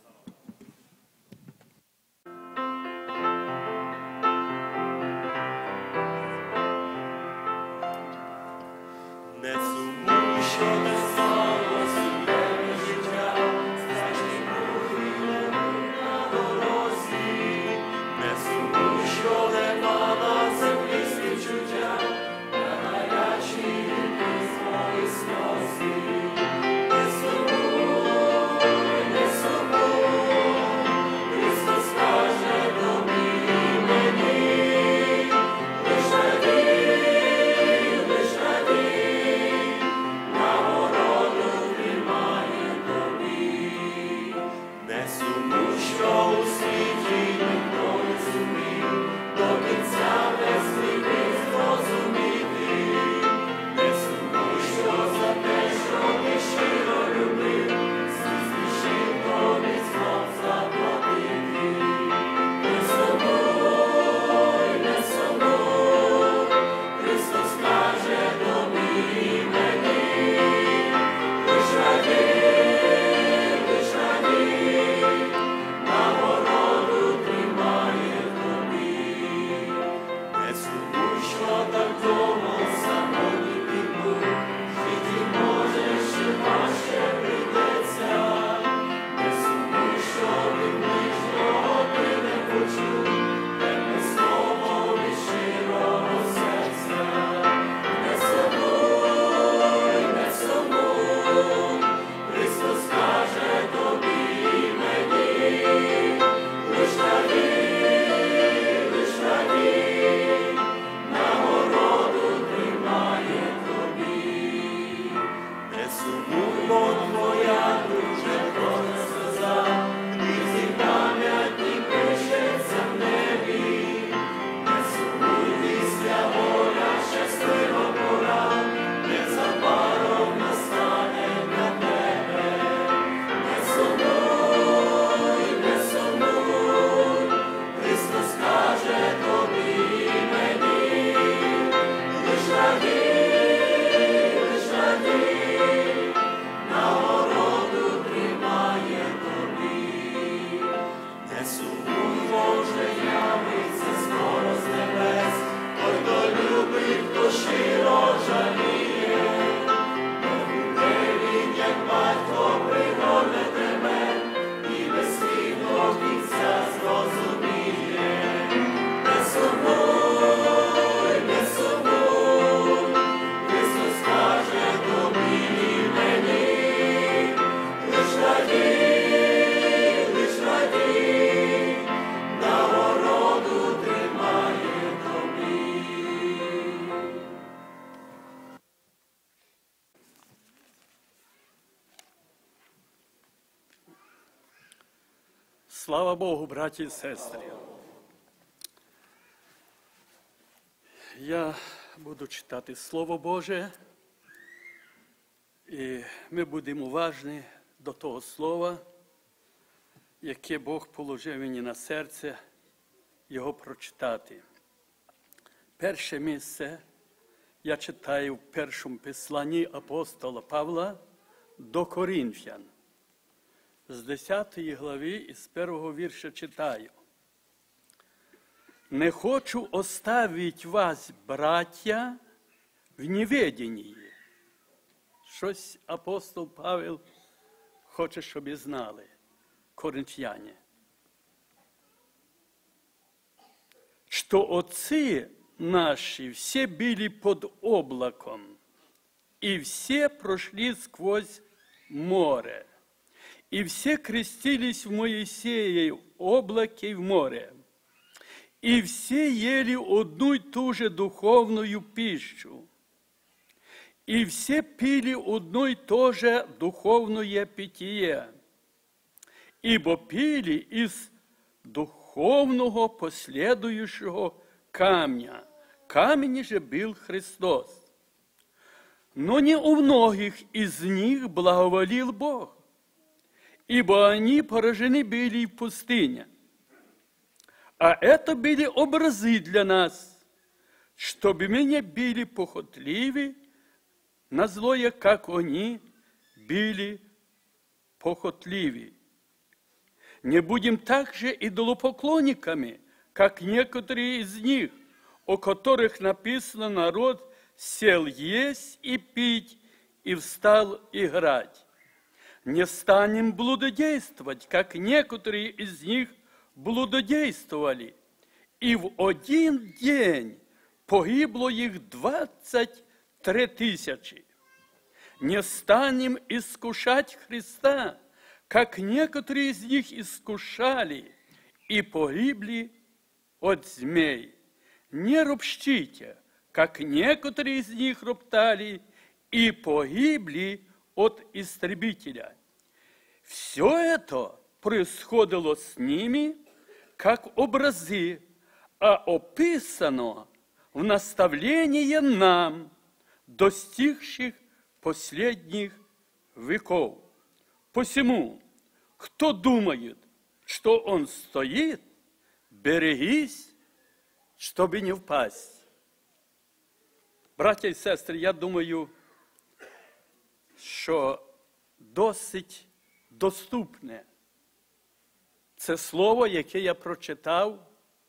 Не сумуй, що не сталося в тебе життя, страшні хвилини на дорозі. Не сумуй, що нема на землі співчуття, на гарячі віки свої сльози. Не сумуй, Христос каже тобі і мені, лиш радій, лиш радій, нагороду тримає тобі. Не сумуй, що у світі ніхто не зумів до кінця без віки зрозуміти. Не сумуй, що за те, що ти щиро любив, спішив тобі знов заплатити. Не сумуй, Христос каже тобі і мені, лиш радій, нагороду тримає тобі. Не сумуй, що так довго самотній ти був, в житті може ще важче прийдеться. Не сумуй, що від ближнього ти не почув, темне слово від щирого серця. Не сумуй, Христос каже тобі і мені, лиш радій, нагороду тримає тобі. Не сумуй, бо твоя дуже кожна сльоза, книзі пам'ятні пишеться в небі. Не сумуй, після горя щаслива пора, незабаром настане для тебе. Не сумуй, Христос каже тобі і мені, лиш радій, нагороду тримає тобі. Не сумуй, Боже, явиться скоро з небес, той, хто любить, хто щиро жаліє. Бо він, як батько, пригорне тебе і без слів до кінця зрозуміє. Не сумуй, Христос каже тобі і мені, лиш радій, нагороду тримає тобі. Слава Богу, браті і сестри. Я буду читати Слово Боже, і ми будемо уважні до того слова, яке Бог положив мені на серце, його прочитати. Перше місце я читаю в першому посланні апостола Павла до Коринфян. З 10 глави і з 1 вірша читаю. «Не хочу оставить вас, браття, в неведенні». Щось апостол Павел хоче, щоб і знали, коринфяне. «Что отцы наши все были под облаком, и все прошли сквозь море, и все крестились в Моисее в облаке и в море, и все ели одну и ту же духовную пищу, и все пили одно и то же духовное питье, ибо пили из духовного последующего камня. Камень же был Христос. но не у многих из них благоволил Бог, ибо они поражены были в пустыне. А это были образы для нас, чтобы мы не были похотливы на злое, как они были похотливы. Не будем также идолопоклонниками, как некоторые из них, о которых написано: народ сел есть и пить, и встал играть. Не станем блудодействовать, как некоторые из них блудодействовали, и в один день погибло их 23 тысячи. Не станем искушать Христа, как некоторые из них искушали и погибли от змей. Не ропщите, как некоторые из них роптали и погибли от истребителя. Все это происходило с ними, как образы, а описано в наставлении нам, достигших последних веков. Посему, кто думает, что он стоит, берегись, чтобы не впасть. Браття і сестри, я думаю, що досить доступне це слово, яке я прочитав.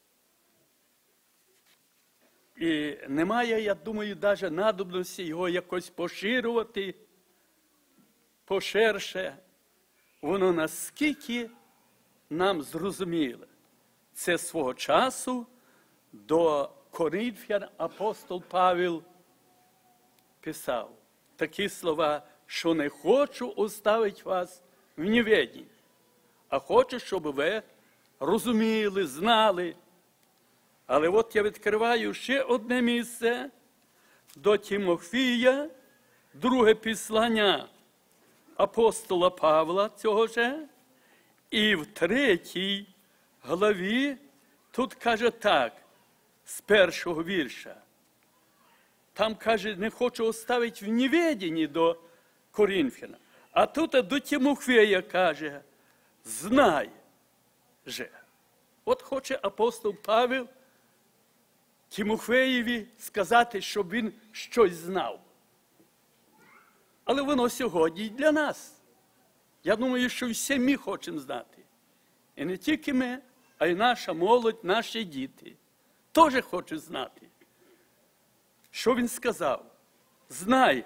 І немає, я думаю, навіть надобності його якось поширювати поширше. Воно наскільки нам зрозуміло. Це свого часу до Коринфян апостол Павел писав такі слова, що не хочу оставити вас в неведенні, а хочу, щоб ви розуміли, знали. Але от я відкриваю ще одне місце до Тимофія, друге післання апостола Павла цього же, і в 3 главі тут каже так, з 1-го вірша. Там каже, не хочу оставити в неведенні до Коринфяна. А тут до Тимофея каже, знай же. От хоче апостол Павел Тимофеєві сказати, щоб він щось знав. Але воно сьогодні і для нас. Я думаю, що всі ми хочемо знати. І не тільки ми, а й наша молодь, наші діти теж хочуть знати. Що він сказав? Знай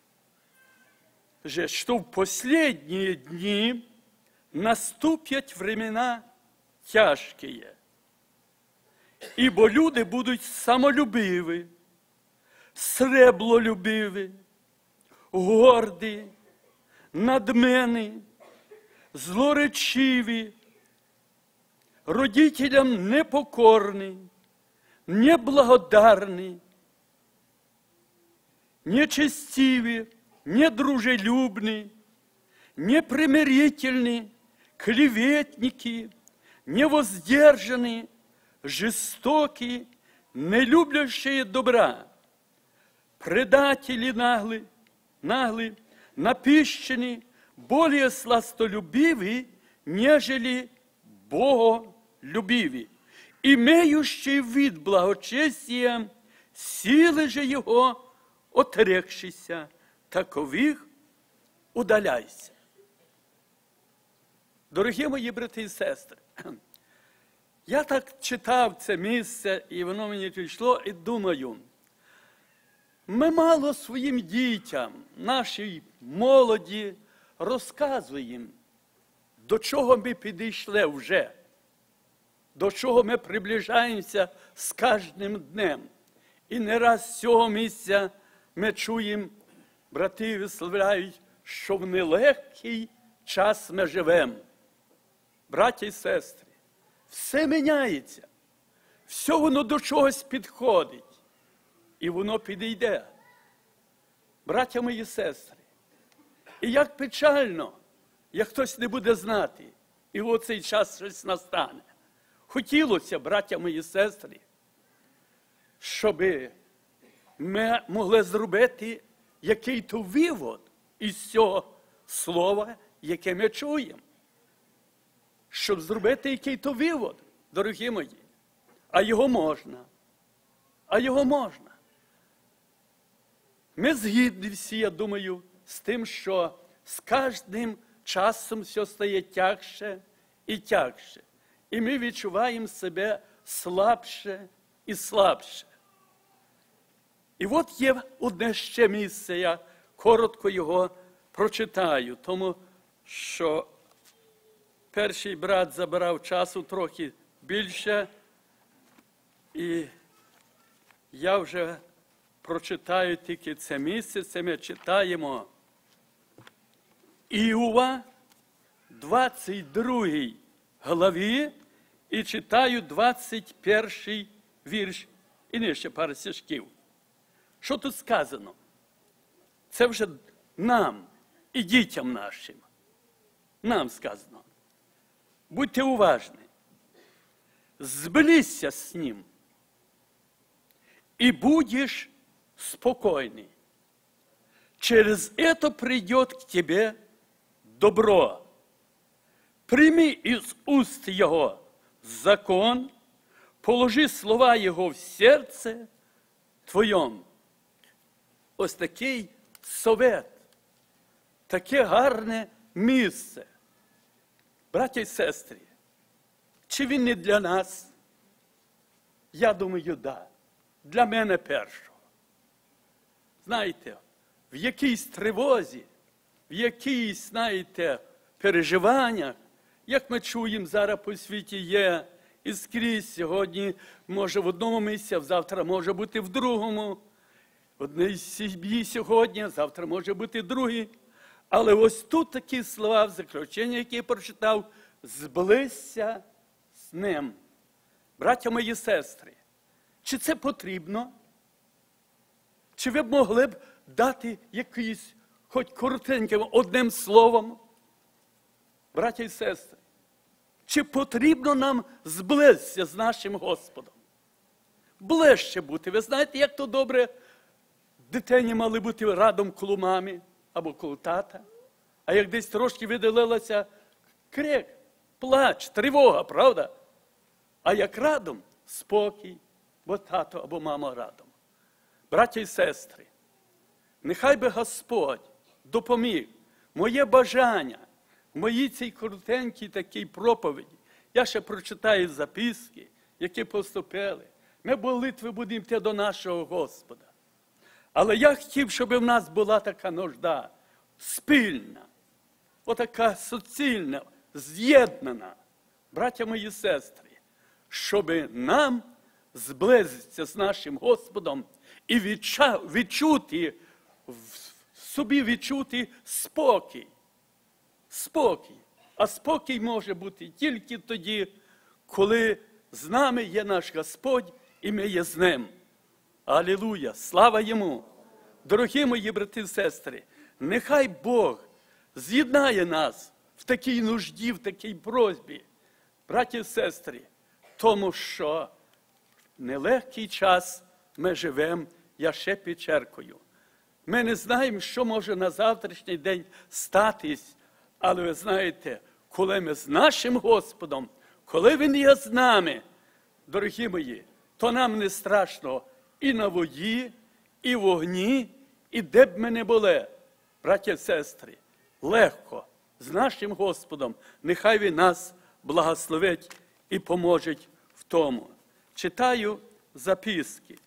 же, що в последні дні наступять времена тяжкі. Ибо люди будуть самолюбиві, сріблолюбиві, горді, надмені, злоречиві, родителям непокорні, неблагодарні, нечестиві, недружелюбні, непримирительні, клеветники, невоздержані, жестокі, не люблячие добра, предатели наглі, напищені, более сластолюбиві, нежели боголюбиві, имеющие вид благочестия, силы же его отрекшися, такових удаляйся. Дорогі мої брати і сестри, я так читав це місце, і воно мені прийшло, і думаю, ми мало своїм дітям, нашій молоді, розказуємо, до чого ми підійшли вже, до чого ми приближаємося з кожним днем. І не раз з цього місця ми чуємо, брати висловляють, що в нелегкий час ми живемо. Браття і сестри, все міняється, все воно до чогось підходить, і воно підійде. Браття мої сестри, і як печально, як хтось не буде знати, і в оцей час щось настане. Хотілося, браття мої сестри, щоб ми могли зробити який то вивод із цього слова, яке ми чуємо. Щоб зробити який то вивод, дорогі мої. А його можна. А його можна. Ми згідні всі, я думаю, з тим, що з кожним часом все стає тягше і тягше. І ми відчуваємо себе слабше і слабше. І от є одне ще місце, я коротко його прочитаю, тому що перший брат забирав часу трохи більше, і я вже прочитаю тільки це місце, це ми читаємо Іова, 22 главі, і читаю 21 вірш, і нижче пару стишків. Що тут сказано? Це вже нам і дітям нашим. Нам сказано. Будьте уважні. Сблизься с ним, и будешь спокойный. Через это придет к тебе добро. Прими из уст его закон, положи слова його в серце твоєму. Ось такий совет, таке гарне місце. Браття і сестри, чи він не для нас? Я думаю, да. Для мене першого. Знаєте, в якійсь тривозі, в якійсь, знаєте, переживаннях, як ми чуємо зараз по світі є, і скрізь сьогодні може в одному місці, а завтра може бути в другому. В одній сім'ї сьогодні, а завтра може бути другий. Але ось тут такі слова в заключенні, які я прочитав, зблизься з ним. Браття мої сестри, чи це потрібно? Чи ви б могли б дати якийсь, хоч коротеньким, одним словом? Браття і сестри, чи потрібно нам зблизитися з нашим Господом? Ближче бути. Ви знаєте, як то добре дитині мали бути радом коло мами або коло тата, а як десь трошки видалилася крик, плач, тривога, правда? А як радом – спокій, бо тато або мама радом. Браття і сестри, нехай би Господь допоміг моє бажання, в моїй цій коротенькій такій проповіді. Я ще прочитаю записки, які поступили. Ми молитви будемо йти до нашого Господа. Але я хотів, щоб в нас була така нужда, спільна, отака суцільна, з'єднана, браття мої сестри, щоб нам зблизитися з нашим Господом і відчути, в собі відчути спокій. Спокій. А спокій може бути тільки тоді, коли з нами є наш Господь і ми є з Ним. Алілуя! Слава Йому! Дорогі мої брати і сестри, нехай Бог з'єднає нас в такій нужді, в такій просьбі, браті і сестри, тому що нелегкий час ми живемо, я ще підчеркую. Ми не знаємо, що може на завтрашній день статись, але ви знаєте, коли ми з нашим Господом, коли Він є з нами, дорогі мої, то нам не страшно і на воді, і в вогні, і де б ми не були. Браті і сестри, легко з нашим Господом, нехай Він нас благословить і поможе в тому. Читаю записки.